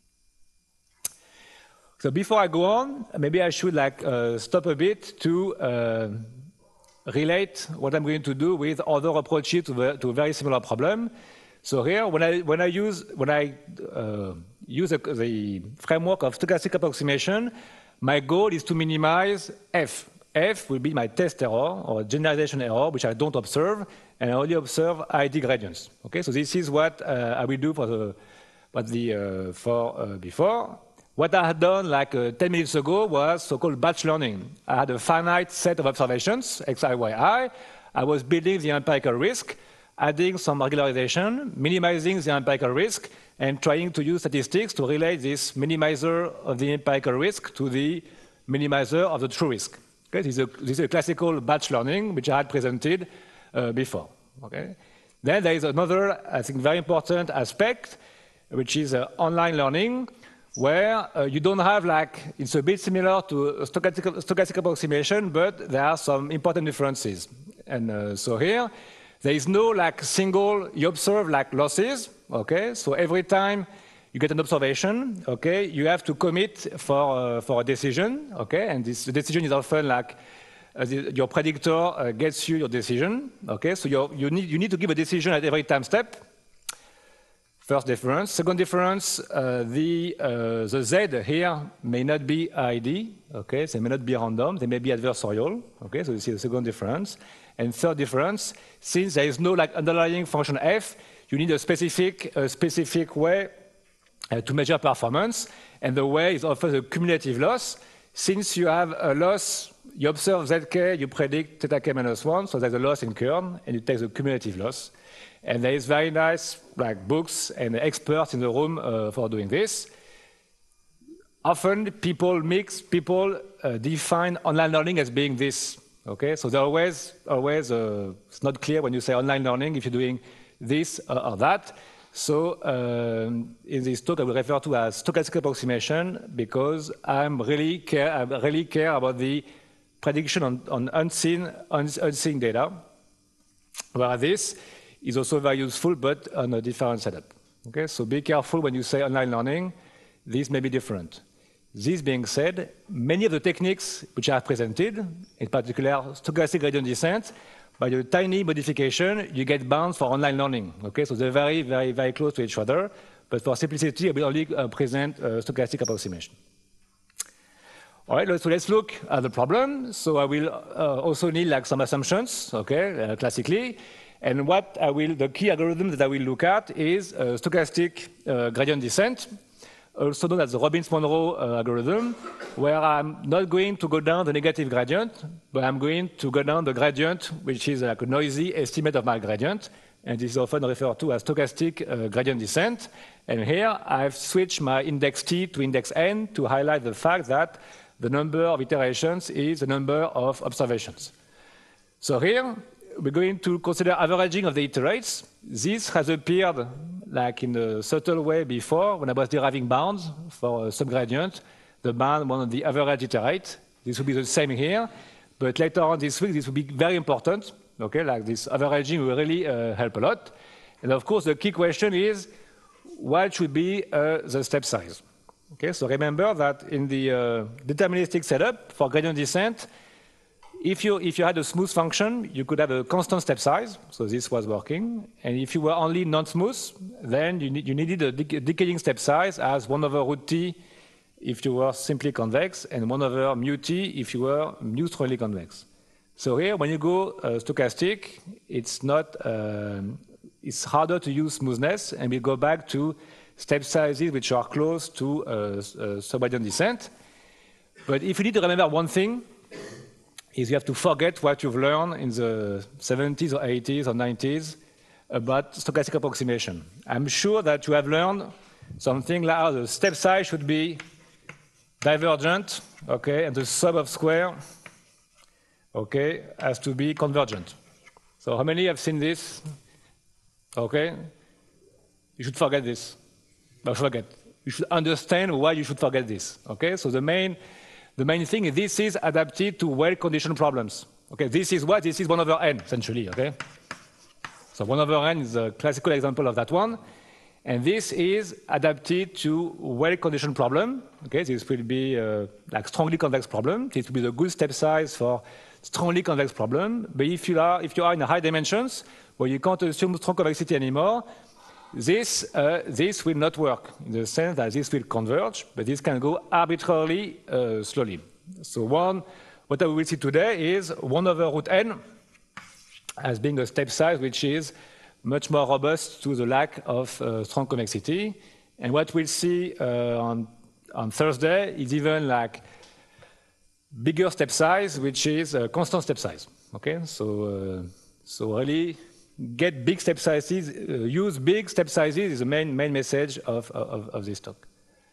So before I go on, maybe I should like uh, stop a bit to uh, relate what I'm going to do with other approaches to, the, to a very similar problem. So here, when I when I use when I uh, use a, the framework of stochastic approximation, my goal is to minimize f. F will be my test error or generalization error, which I don't observe, and I only observe I D gradients. Okay, so this is what uh, I will do for the what the uh, for uh, before. What I had done like uh, ten minutes ago was so-called batch learning. I had a finite set of observations, x, i, y, i. I was building the empirical risk, adding some regularization, minimizing the empirical risk, and trying to use statistics to relate this minimizer of the empirical risk to the minimizer of the true risk. Okay, this, is a, this is a classical batch learning, which I had presented uh, before. Okay? Then there is another, I think, very important aspect, which is uh, online learning, where uh, you don't have like, it's a bit similar to a stochastic, stochastic approximation, but there are some important differences. And uh, so here, there is no like single, you observe like losses, okay? So every time you get an observation, okay, you have to commit for, uh, for a decision, okay? And this decision is often like, uh, the, your predictor uh, gets you your decision, okay? So you're, you, need, you need to give a decision at every time step. First difference. Second difference, uh, the, uh, the Z here may not be I D, okay? They may not be random, they may be adversarial, okay? So this is the second difference. And third difference, since there is no like underlying function f, you need a specific, a specific way uh, to measure performance, and the way is often a cumulative loss. Since you have a loss, you observe zk, you predict theta k minus one, so there's a loss incurred, and you take the cumulative loss. And there is very nice like books and experts in the room uh, for doing this. Often people mix, people uh, define online learning as being this. Okay, so they're always, always uh, it's not clear when you say online learning if you're doing this or, or that. So um, in this talk, I will refer to as stochastic approximation because I'm really care, I really care about the prediction on, on unseen, unseen data, where this is also very useful, but on a different setup. Okay, so be careful when you say online learning. This may be different. This being said, many of the techniques which I have presented, in particular stochastic gradient descent, by a tiny modification, you get bounds for online learning. Okay, so they're very, very, very close to each other. But for simplicity, I will only uh, present uh, stochastic approximation. All right, so let's look at the problem. So I will uh, also need like some assumptions, okay, uh, classically. And what I will, the key algorithm that I will look at is uh, stochastic uh, gradient descent, also known as the Robbins-Monroe uh, algorithm, where I'm not going to go down the negative gradient, but I'm going to go down the gradient, which is like a noisy estimate of my gradient. And this is often referred to as stochastic uh, gradient descent. And here I've switched my index t to index n to highlight the fact that the number of iterations is the number of observations. So here, we're going to consider averaging of the iterates. This has appeared like in a subtle way before when I was deriving bounds for a subgradient. The bound, one of the average iterate. This will be the same here, but later on this week, this will be very important. Okay, like this averaging will really uh, help a lot. And of course, the key question is, what should be uh, the step size? Okay, so remember that in the uh, deterministic setup for gradient descent, If you, if you had a smooth function, you could have a constant step size, so this was working. And if you were only non-smooth, then you, need, you needed a dec decaying step size as one over root t if you were simply convex, and one over mu t if you were mu strongly convex. So here, when you go uh, stochastic, it's not, um, it's harder to use smoothness, and we go back to step sizes which are close to uh, uh, subgradient descent. But if you need to remember one thing, is you have to forget what you've learned in the seventies or eighties or nineties about stochastic approximation. I'm sure that you have learned something like how the step size should be divergent, okay, and the sum of square, okay, has to be convergent. So how many have seen this? Okay, you should forget this. But forget. You should understand why you should forget this. Okay, so the main The main thing is this is adapted to well-conditioned problems. Okay, this is what? This is one over n, essentially, okay? So one over n is a classical example of that one. And this is adapted to well-conditioned problem. Okay, this will be uh, like strongly convex problem. This will be the good step size for strongly convex problem. But if you are, if you are in high dimensions, where you can't assume strong convexity anymore, This, uh, this will not work in the sense that this will converge, but this can go arbitrarily uh, slowly. So one, what I will see today is one over root n as being a step size which is much more robust to the lack of uh, strong convexity. And what we'll see uh, on, on Thursday is even like bigger step size, which is a constant step size. Okay, so uh, so really get big step sizes, uh, use big step sizes is the main main message of of, of this talk.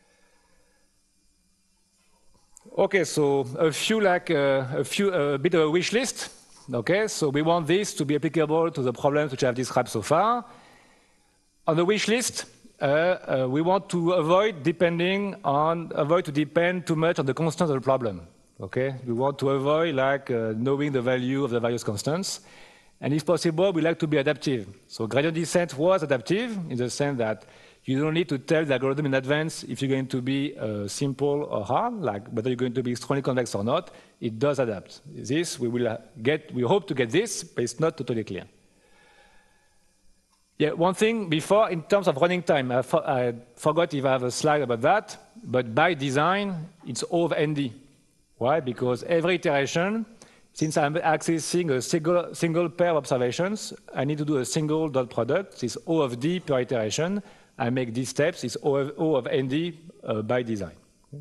Okay, so a few like uh, a few a bit of a wish list. Okay, so we want this to be applicable to the problems which I have described so far. On the wish list, uh, uh, we want to avoid depending on avoid to depend too much on the constants of the problem. Okay, we want to avoid like uh, knowing the value of the various constants, and if possible, we like to be adaptive. So gradient descent was adaptive in the sense that you don't need to tell the algorithm in advance if you're going to be uh, simple or hard, like whether you're going to be strongly convex or not. It does adapt. This we will get. We hope to get this, but it's not totally clear. Yeah, one thing before in terms of running time, I, for, I forgot if I have a slide about that. But by design, it's O of N D. Why? Because every iteration, since I'm accessing a single, single pair of observations, I need to do a single dot product. It's O of D per iteration. I make these steps. It's O of, O of N D uh, by design. Okay.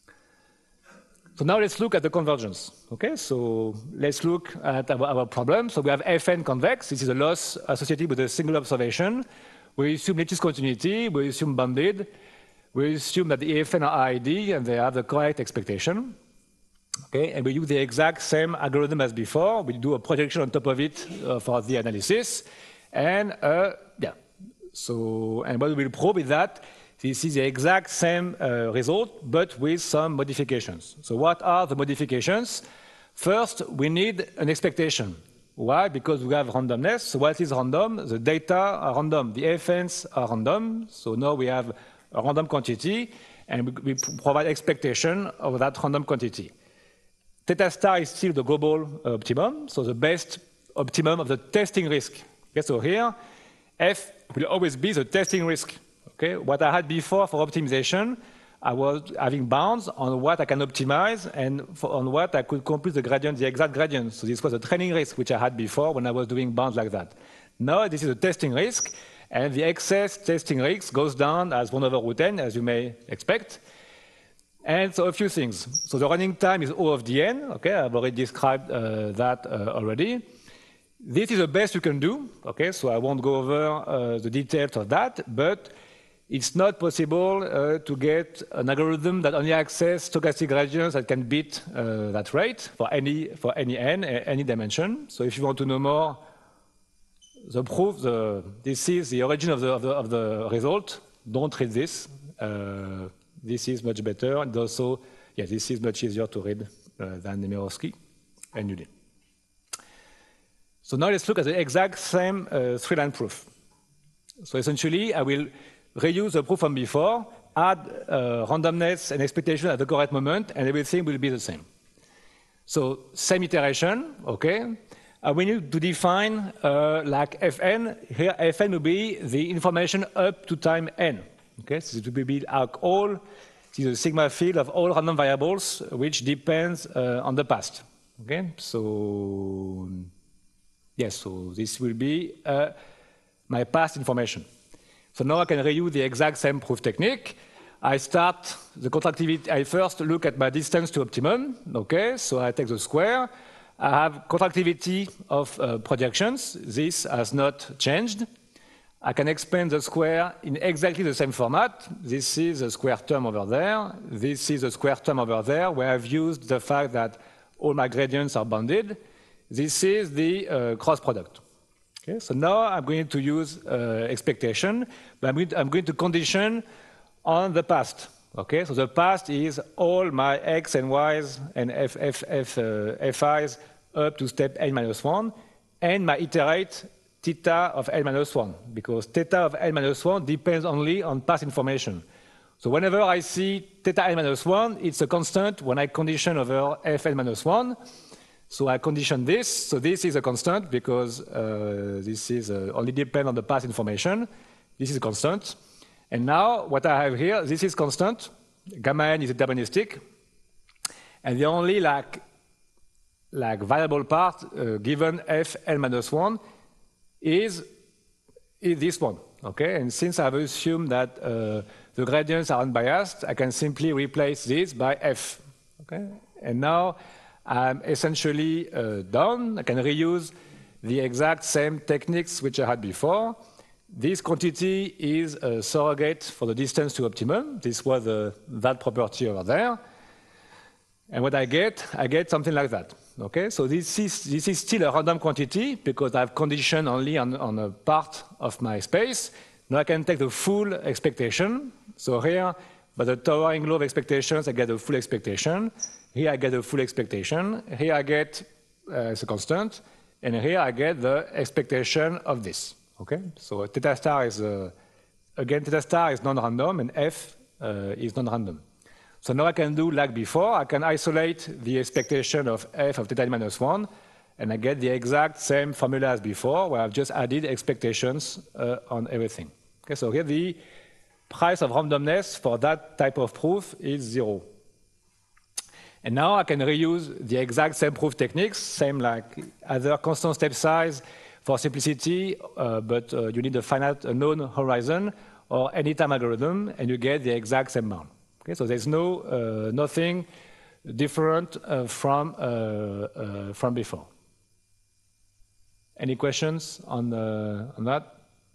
So now let's look at the convergence. Okay, so let's look at our, our problem. So we have Fn convex. This is a loss associated with a single observation. We assume lattice continuity. We assume bounded. We assume that the Fn are I D and they have the correct expectation. Okay, and we use the exact same algorithm as before. We do a projection on top of it uh, for the analysis. And uh, yeah, so, and what we will prove is that this is the exact same uh, result, but with some modifications. So what are the modifications? First, we need an expectation. Why? Because we have randomness. So what is random? The data are random. The Fns are random. So now we have a random quantity, and we, we provide expectation of that random quantity. Theta star is still the global optimum, so the best optimum of the testing risk. Okay, so here, F will always be the testing risk. Okay, what I had before for optimization, I was having bounds on what I can optimize and for, on what I could compute the gradient, the exact gradient. So this was a training risk which I had before when I was doing bounds like that. Now this is a testing risk, and the excess testing risk goes down as one over root n, as you may expect. And so a few things. So the running time is O of dn. Okay, I've already described uh, that uh, already. This is the best you can do. Okay, so I won't go over uh, the details of that, but it's not possible uh, to get an algorithm that only accesses stochastic gradients that can beat uh, that rate for any for any n, any dimension. So if you want to know more, the proof, the, this is the origin of the of the, of the result. Don't read this. Uh, This is much better, and also, yeah, this is much easier to read uh, than Nemirovsky and Yulin. So now let's look at the exact same uh, three-line proof. So essentially, I will reuse the proof from before, add uh, randomness and expectation at the correct moment, and everything will be the same. So same iteration, okay. Uh, we need to define uh, like Fn. Here, Fn will be the information up to time n. Okay, so it will be like all, this is a sigma field of all random variables, which depends uh, on the past. Okay, so yes, so this will be uh, my past information. So now I can reuse the exact same proof technique. I start the contractivity. I first look at my distance to optimum. Okay, so I take the square. I have contractivity of uh, projections. This has not changed. I can expand the square in exactly the same format. This is a square term over there. This is a square term over there, where I've used the fact that all my gradients are bounded. This is the uh, cross product. Okay, so now I'm going to use uh, expectation, but I'm going to, I'm going to condition on the past. Okay, so the past is all my x and y's and f, f, f, uh, fi's up to step n minus one, and my iterate theta of n minus one, because theta of n minus one depends only on past information. So whenever I see theta n minus one, it's a constant when I condition over fn minus one. So I condition this. So this is a constant because uh, this is uh, only depend on the past information. This is a constant. And now what I have here, this is constant. Gamma n is deterministic. And the only like, like variable part uh, given f n minus one is, is this one. okay? And since I've assumed that uh, the gradients are unbiased, I can simply replace this by f, okay? And now I'm essentially uh, done. I can reuse the exact same techniques which I had before. This quantity is a surrogate for the distance to optimum. This was uh, that property over there. And what I get, I get something like that. Okay, so this is, this is still a random quantity because I've conditioned only on, on a part of my space. Now I can take the full expectation. So here, by the towering law of expectations, I get a full expectation. Here I get a full expectation. Here I get uh, it's a constant. And here I get the expectation of this. Okay, so theta star is, uh, again, theta star is non-random and f uh, is non-random. So now I can do like before. I can isolate the expectation of f of theta minus one, and I get the exact same formula as before, where I've just added expectations uh, on everything. Okay, so here the price of randomness for that type of proof is zero. And now I can reuse the exact same proof techniques, same like other constant step size for simplicity, uh, but uh, you need a finite a known horizon or anytime algorithm, and you get the exact same bound. Okay, so there's no uh, nothing different uh, from uh, uh, from before. Any questions on uh, on that?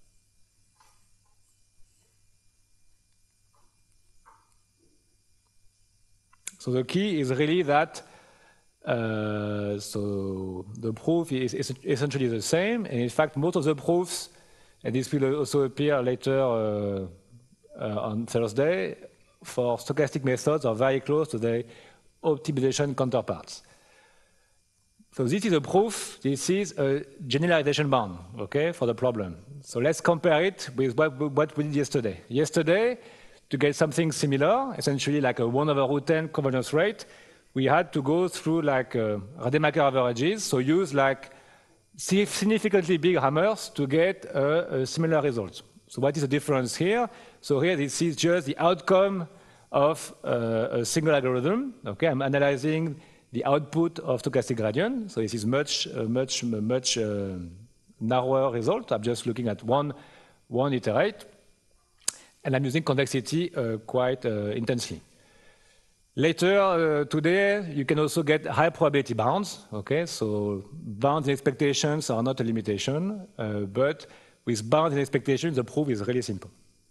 So the key is really that. Uh, so the proof is, is essentially the same, and in fact, most of the proofs, and this will also appear later uh, uh, on Thursday, for stochastic methods are very close to the optimization counterparts. So this is a proof. This is a generalization bound, okay, for the problem. So let's compare it with what, what we did yesterday. Yesterday, to get something similar, essentially like a one over root ten convergence rate, we had to go through like uh, Rademacher averages, so use like significantly big hammers to get a, a similar result. So what is the difference here? So here this is just the outcome of uh, a single algorithm. Okay, I'm analyzing the output of stochastic gradient. So this is much, uh, much, much uh, narrower result. I'm just looking at one, one iterate, and I'm using convexity uh, quite uh, intensely. Later uh, today, you can also get high probability bounds. Okay, so bounds and expectations are not a limitation, uh, but with bounds and expectations, the proof is really simple.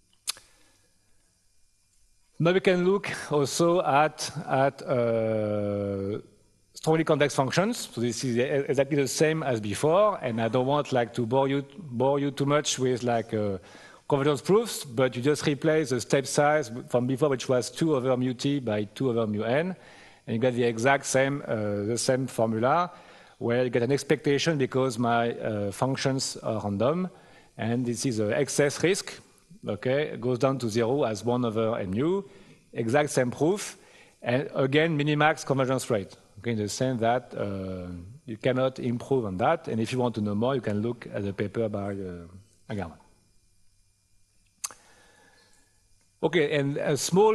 Now we can look also at at uh, strongly convex functions. So this is exactly the same as before, and I don't want like to bore you bore you too much with like. Uh, convergence proofs, but you just replace the step size from before, which was two over mu t by two over mu n, and you get the exact same, uh, the same formula, where you get an expectation because my uh, functions are random, and this is an excess risk, okay, it goes down to zero as one over n mu, exact same proof, and again, minimax convergence rate, okay, in the sense that uh, you cannot improve on that, and if you want to know more, you can look at the paper by uh, Agarman. Okay, and a small,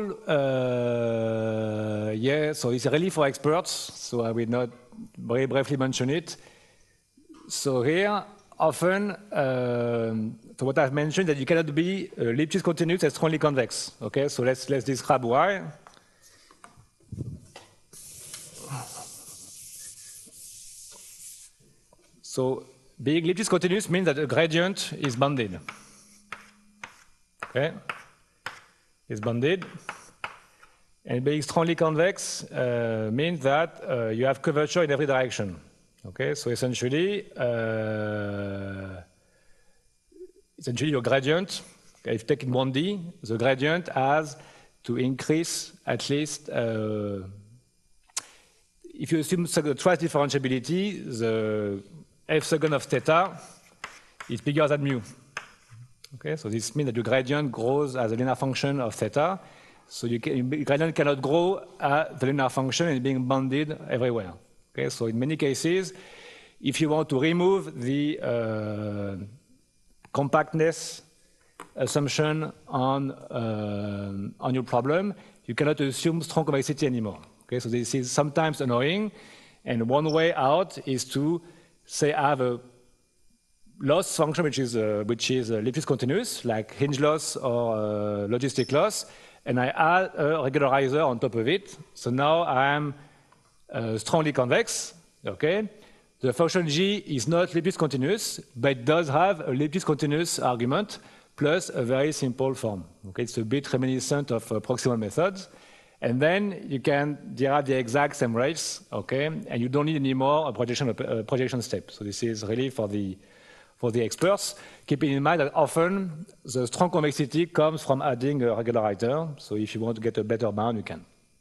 uh, yeah, so it's really for experts, so I will not very briefly mention it. So here, often, um, so what I've mentioned, that you cannot be uh, Lipschitz continuous and strongly convex. Okay, so let's, let's describe why. So being Lipschitz continuous means that the gradient is bounded. Okay. Is bounded, and being strongly convex uh, means that uh, you have curvature in every direction. Okay, so essentially, uh, essentially your gradient, okay, if you take in one D, the gradient has to increase at least. Uh, if you assume the twice differentiability, the f second of theta is bigger than mu. Okay, so this means that the gradient grows as a linear function of theta. So you can, the gradient cannot grow as the linear function and being bounded everywhere. Okay, so in many cases, if you want to remove the uh, compactness assumption on uh, on your problem, you cannot assume strong convexity anymore. Okay, so this is sometimes annoying, and one way out is to say I have a loss function which is uh, which is uh, least continuous, like hinge loss or uh, logistic loss, and I add a regularizer on top of it. So now I am uh, strongly convex. Okay, the function g is not least continuous, but it does have a least continuous argument plus a very simple form. Okay, it's a bit reminiscent of uh, proximal methods. And then you can derive the exact same rates, okay? And you don't need any more a projection, a projection step. So this is really for the, for the experts. Keeping in mind that often the strong convexity comes from adding a regularizer. So if you want to get a better bound, you can.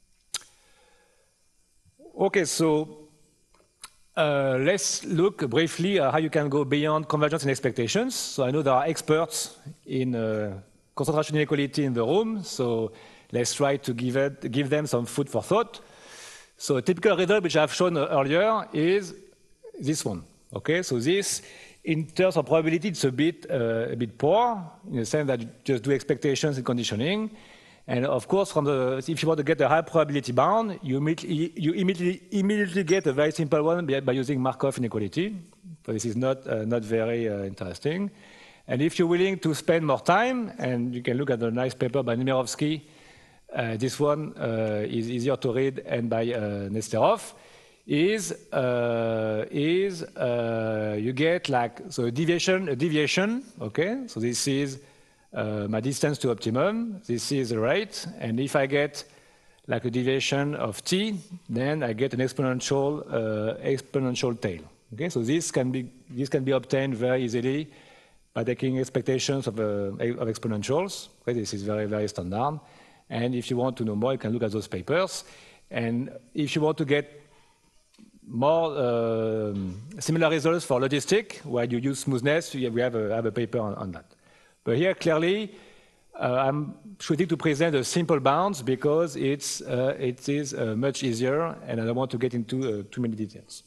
Okay, so uh, let's look briefly at how you can go beyond convergence and expectations. So I know there are experts in uh, concentration inequality in the room. So let's try to give, it, give them some food for thought. So a typical result which I've shown earlier is this one. Okay, so this, in terms of probability, it's a bit, uh, a bit poor, in the sense that you just do expectations and conditioning. And of course, from the, if you want to get a high probability bound, you immediately, you immediately, immediately get a very simple one by, by using Markov inequality. So this is not, uh, not very uh, interesting. And if you're willing to spend more time, and you can look at the nice paper by Nemirovsky, Uh, this one uh, is easier to read, and by uh, Nesterov, is uh, is uh, you get like so a deviation, a deviation. Okay, so this is uh, my distance to optimum. This is the rate, and if I get like a deviation of t, then I get an exponential uh, exponential tail. Okay, so this can be this can be obtained very easily by taking expectations of uh, of exponentials. Okay, this is very very standard. And if you want to know more, you can look at those papers. And if you want to get more uh, similar results for logistic, where you use smoothness, we have a, have a paper on, on that. But here, clearly, uh, I'm choosing to present a simple bounds because it's, uh, it is uh, much easier, and I don't want to get into uh, too many details.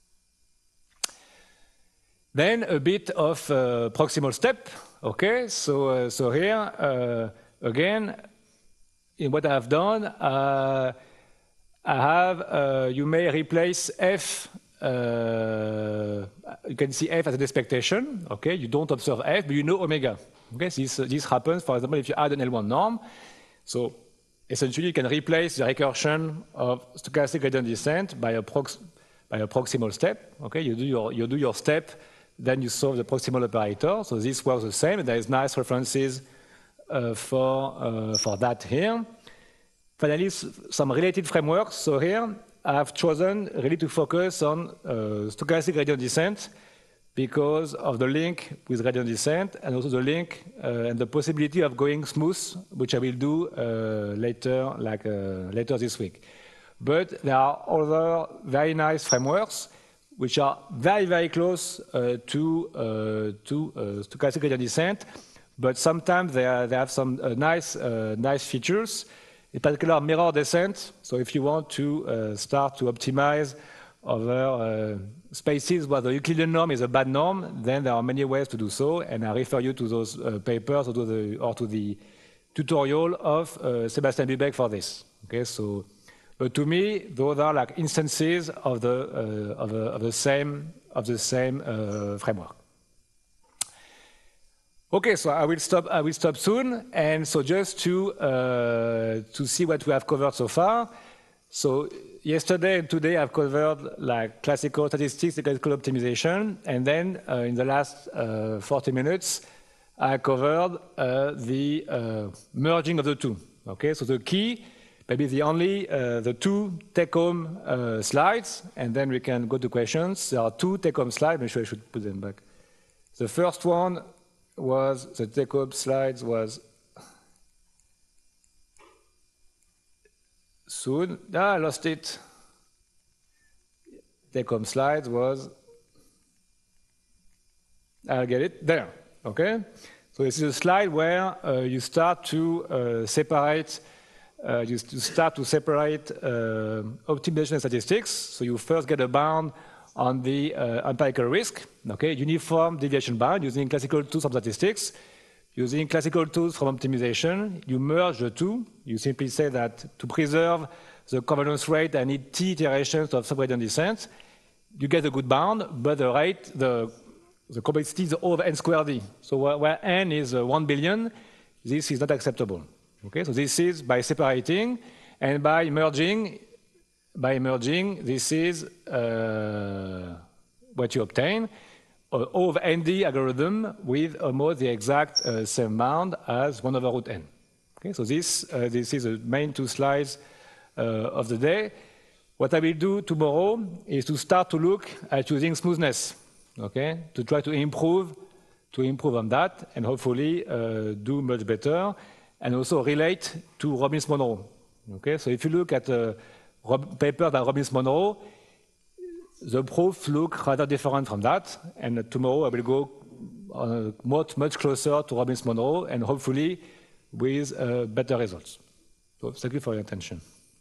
Then a bit of uh, proximal step. Okay, so, uh, so here, uh, again, in what I have done, uh, I have, uh, you may replace f, uh, you can see f as an expectation, okay? You don't observe f, but you know omega. Okay, so this, uh, this happens, for example, if you add an L one norm. So essentially, you can replace the recursion of stochastic gradient descent by a, prox by a proximal step. Okay, you do your, you do your step, then you solve the proximal operator. So this works the same, and there is nice references Uh, for, uh, for that here. Finally, some related frameworks. So here, I've chosen really to focus on uh, stochastic gradient descent because of the link with gradient descent and also the link uh, and the possibility of going smooth, which I will do uh, later, like uh, later this week. But there are other very nice frameworks which are very, very close uh, to, uh, to uh, stochastic gradient descent. But sometimes they, are, they have some uh, nice, uh, nice features, in particular mirror descent. So if you want to uh, start to optimize over uh, spaces where the Euclidean norm is a bad norm, then there are many ways to do so. And I refer you to those uh, papers or to the, or to the tutorial of uh, Sebastian Bübeck for this. Okay, so but to me, those are like instances of the, uh, of, the, of the same, of the same uh, framework. Okay, so I will stop. I will stop soon, and so just to uh, to see what we have covered so far. So yesterday and today I've covered like classical statistics, classical optimization, and then uh, in the last uh, forty minutes I covered uh, the uh, merging of the two. Okay, so the key, maybe the only uh, the two take-home uh, slides, and then we can go to questions. There are two take-home slides. I'm sure I should put them back. The first one was the take-home slides was soon. Ah, I lost it. Take-home slides was, I'll get it there. Okay, so this is a slide where uh, you start to uh, separate. Uh, you start to separate uh, optimization and statistics. So you first get a bound on the uh, empirical risk, okay, uniform deviation bound using classical tools from statistics. Using classical tools from optimization, you merge the two. You simply say that to preserve the convergence rate, I need t iterations of subgradient descent. You get a good bound, but the rate, the, the convexity is O of n squared d. So where, where n is uh, one billion, this is not acceptable. Okay, so this is by separating, and by merging, by merging, this is uh, what you obtain. Uh, O of n d algorithm with almost the exact uh, same amount as one over root n. Okay, so this, uh, this is the main two slides uh, of the day. What I will do tomorrow is to start to look at using smoothness, okay, to try to improve, to improve on that, and hopefully uh, do much better, and also relate to Robbins-Monroe. Okay, so if you look at a paper by Robbins-Monroe, the proofs look rather different from that, and tomorrow I will go uh, much, much closer to Robbins-Monroe, and hopefully with uh, better results. So thank you for your attention.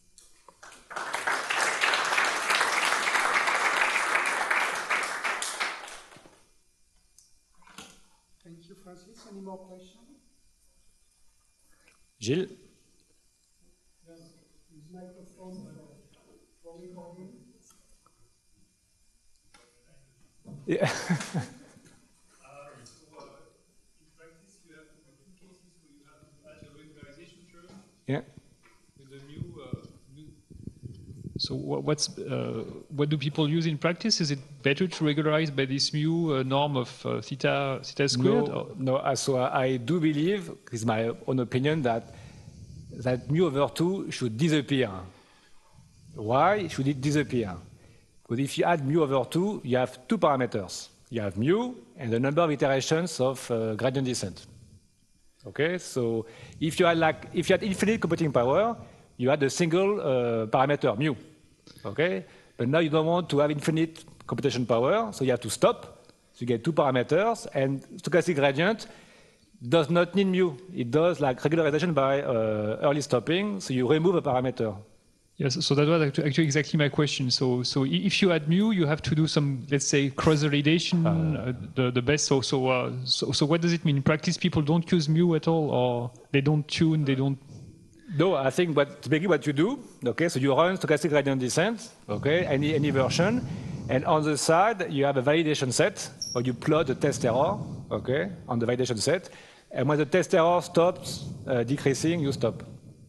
Thank you, Francis. Any more questions? Gilles? Yes. Is microphone for recording? Yeah. Yeah. With the new, uh, new so what's uh, what do people use in practice? Is it better to regularize by this new uh, norm of uh, theta theta squared? No, no. uh, So I do believe, it's my own opinion, that that mu over two should disappear. Why should it disappear? Because if you add mu over two, you have two parameters. You have mu and the number of iterations of uh, gradient descent. Okay, so if you had like if you had infinite computing power, you had a single uh, parameter mu. Okay, but now you don't want to have infinite computation power, so you have to stop. So you get two parameters, and stochastic gradient does not need mu. It does like regularization by uh, early stopping. So you remove a parameter. Yes, so that was actually exactly my question. So, so if you add mu, you have to do some, let's say, cross-validation, uh, uh, the, the best. So, so, uh, so, so what does it mean? In practice, people don't use mu at all, or they don't tune, they don't? No, I think what, typically what you do, okay, so you run stochastic gradient descent, okay, any, any version, and on the side, you have a validation set, or you plot the test error, okay, on the validation set, and when the test error stops uh, decreasing, you stop.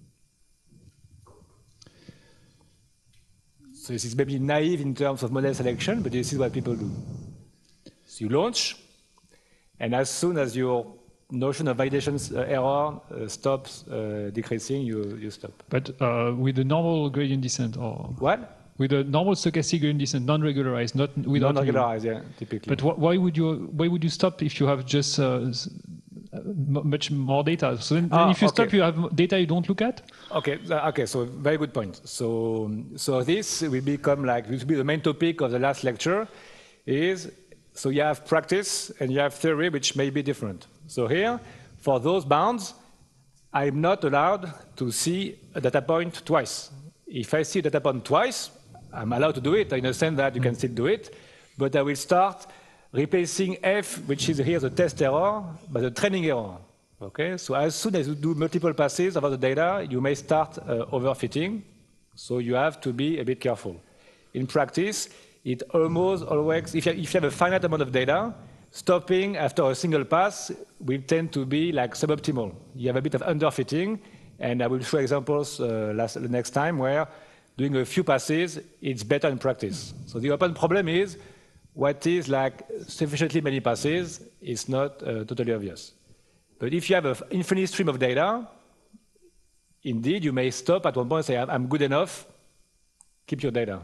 So this is maybe naive in terms of model selection, but this is what people do. So you launch, and as soon as your notion of validation uh, error uh, stops uh, decreasing, you, you stop. But uh, with the normal gradient descent, or what? With the normal stochastic gradient descent, non-regularized, not without non-regularized, yeah, typically. But wh why would you why would you stop if you have just uh, much more data? So then, ah, then if you okay. stop, you have data you don't look at? Okay, okay, so very good point. So, so this will become like, this will be the main topic of the last lecture, is, so you have practice and you have theory, which may be different. So here, for those bounds, I'm not allowed to see a data point twice. If I see a data point twice, I'm allowed to do it, in the sense that you can still do it, but I will start replacing f, which is here the test error, by the training error. Okay, so as soon as you do multiple passes over the data, you may start uh, overfitting, so you have to be a bit careful. In practice, it almost always, if you, if you have a finite amount of data, stopping after a single pass will tend to be like suboptimal. You have a bit of underfitting, and I will show examples uh, last, the next time where doing a few passes, it's better in practice. So the open problem is, what is like sufficiently many passes is not uh, totally obvious. But if you have an infinite stream of data, indeed, you may stop at one point and say, I'm good enough, keep your data.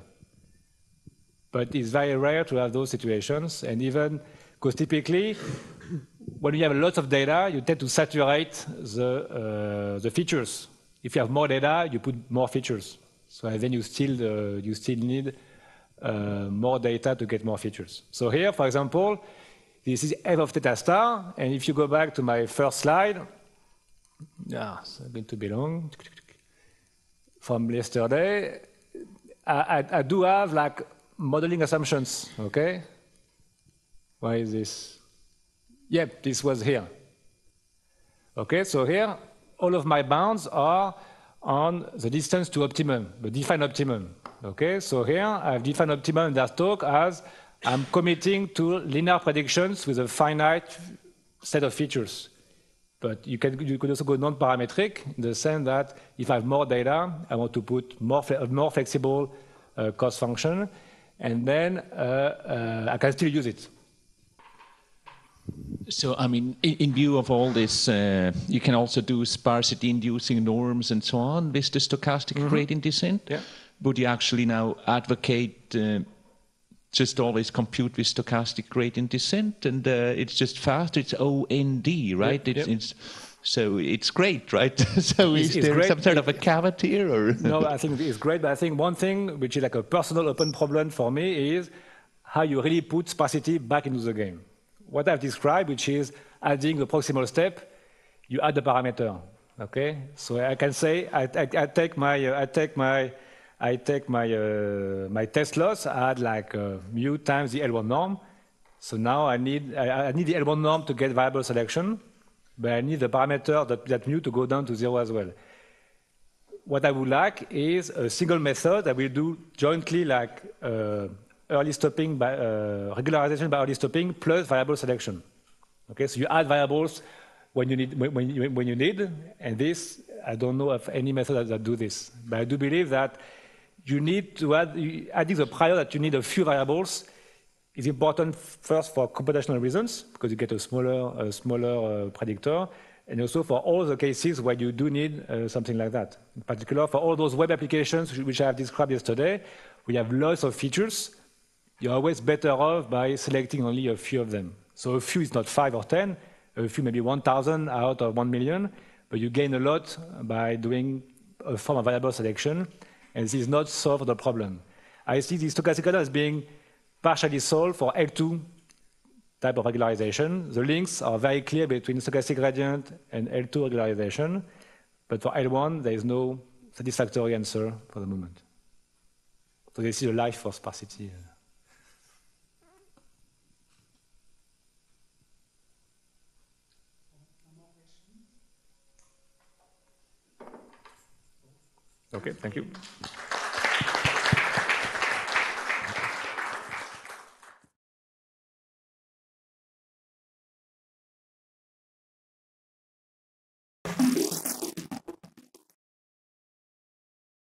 But it's very rare to have those situations, and even, because typically, when you have lots of data, you tend to saturate the, uh, the features. If you have more data, you put more features. So then you still, uh, you still need uh, more data to get more features. So here, for example, this is f of theta star, and if you go back to my first slide, yeah, it's going to be long, from yesterday, I, I, I do have like modeling assumptions, okay? Why is this? Yep, this was here. Okay, so here, all of my bounds are on the distance to optimum, the defined optimum. Okay, so here I have defined optimum in that talk as I'm committing to linear predictions with a finite set of features. But you, can, you could also go non-parametric in the sense that if I have more data, I want to put more, a more flexible uh, cost function, and then uh, uh, I can still use it. So, I mean, in, in view of all this, uh, you can also do sparsity-inducing norms and so on with the stochastic mm-hmm. gradient descent. Yeah. Would you actually now advocate uh, just always compute with stochastic gradient descent, and uh, it's just fast? It's O N D, right? Yep, it's, yep. it's so it's great, right? So it's, is it's there great. some sort of a caveat here, or no? I think it's great, but I think one thing which is like a personal open problem for me is how you really put sparsity back into the game. What I've described, which is adding the proximal step, you add the parameter. Okay, so I can say I, I, I take my uh, I take my I take my uh, my test loss, I add like uh, mu times the L one norm. So now I need I, I need the L one norm to get variable selection, but I need the parameter that, that mu to go down to zero as well. What I would like is a single method that will do jointly like uh, early stopping by uh, regularization by early stopping plus variable selection. Okay, so you add variables when you need when you, when you need, and this I don't know of any method that, that do this, but I do believe that you need to add adding the prior that you need a few variables is important first for computational reasons because you get a smaller a smaller uh, predictor, and also for all the cases where you do need uh, something like that. In particular, for all those web applications which I have described yesterday, we have lots of features. You're always better off by selecting only a few of them. So a few is not five or ten, a few maybe one thousand out of one million, but you gain a lot by doing a form of variable selection, and this is not solve the problem. I see this stochastic gradient as being partially solved for L two type of regularization. The links are very clear between stochastic gradient and L two regularization, but for L one, there is no satisfactory answer for the moment. So this is a life for sparsity. Okay, thank you.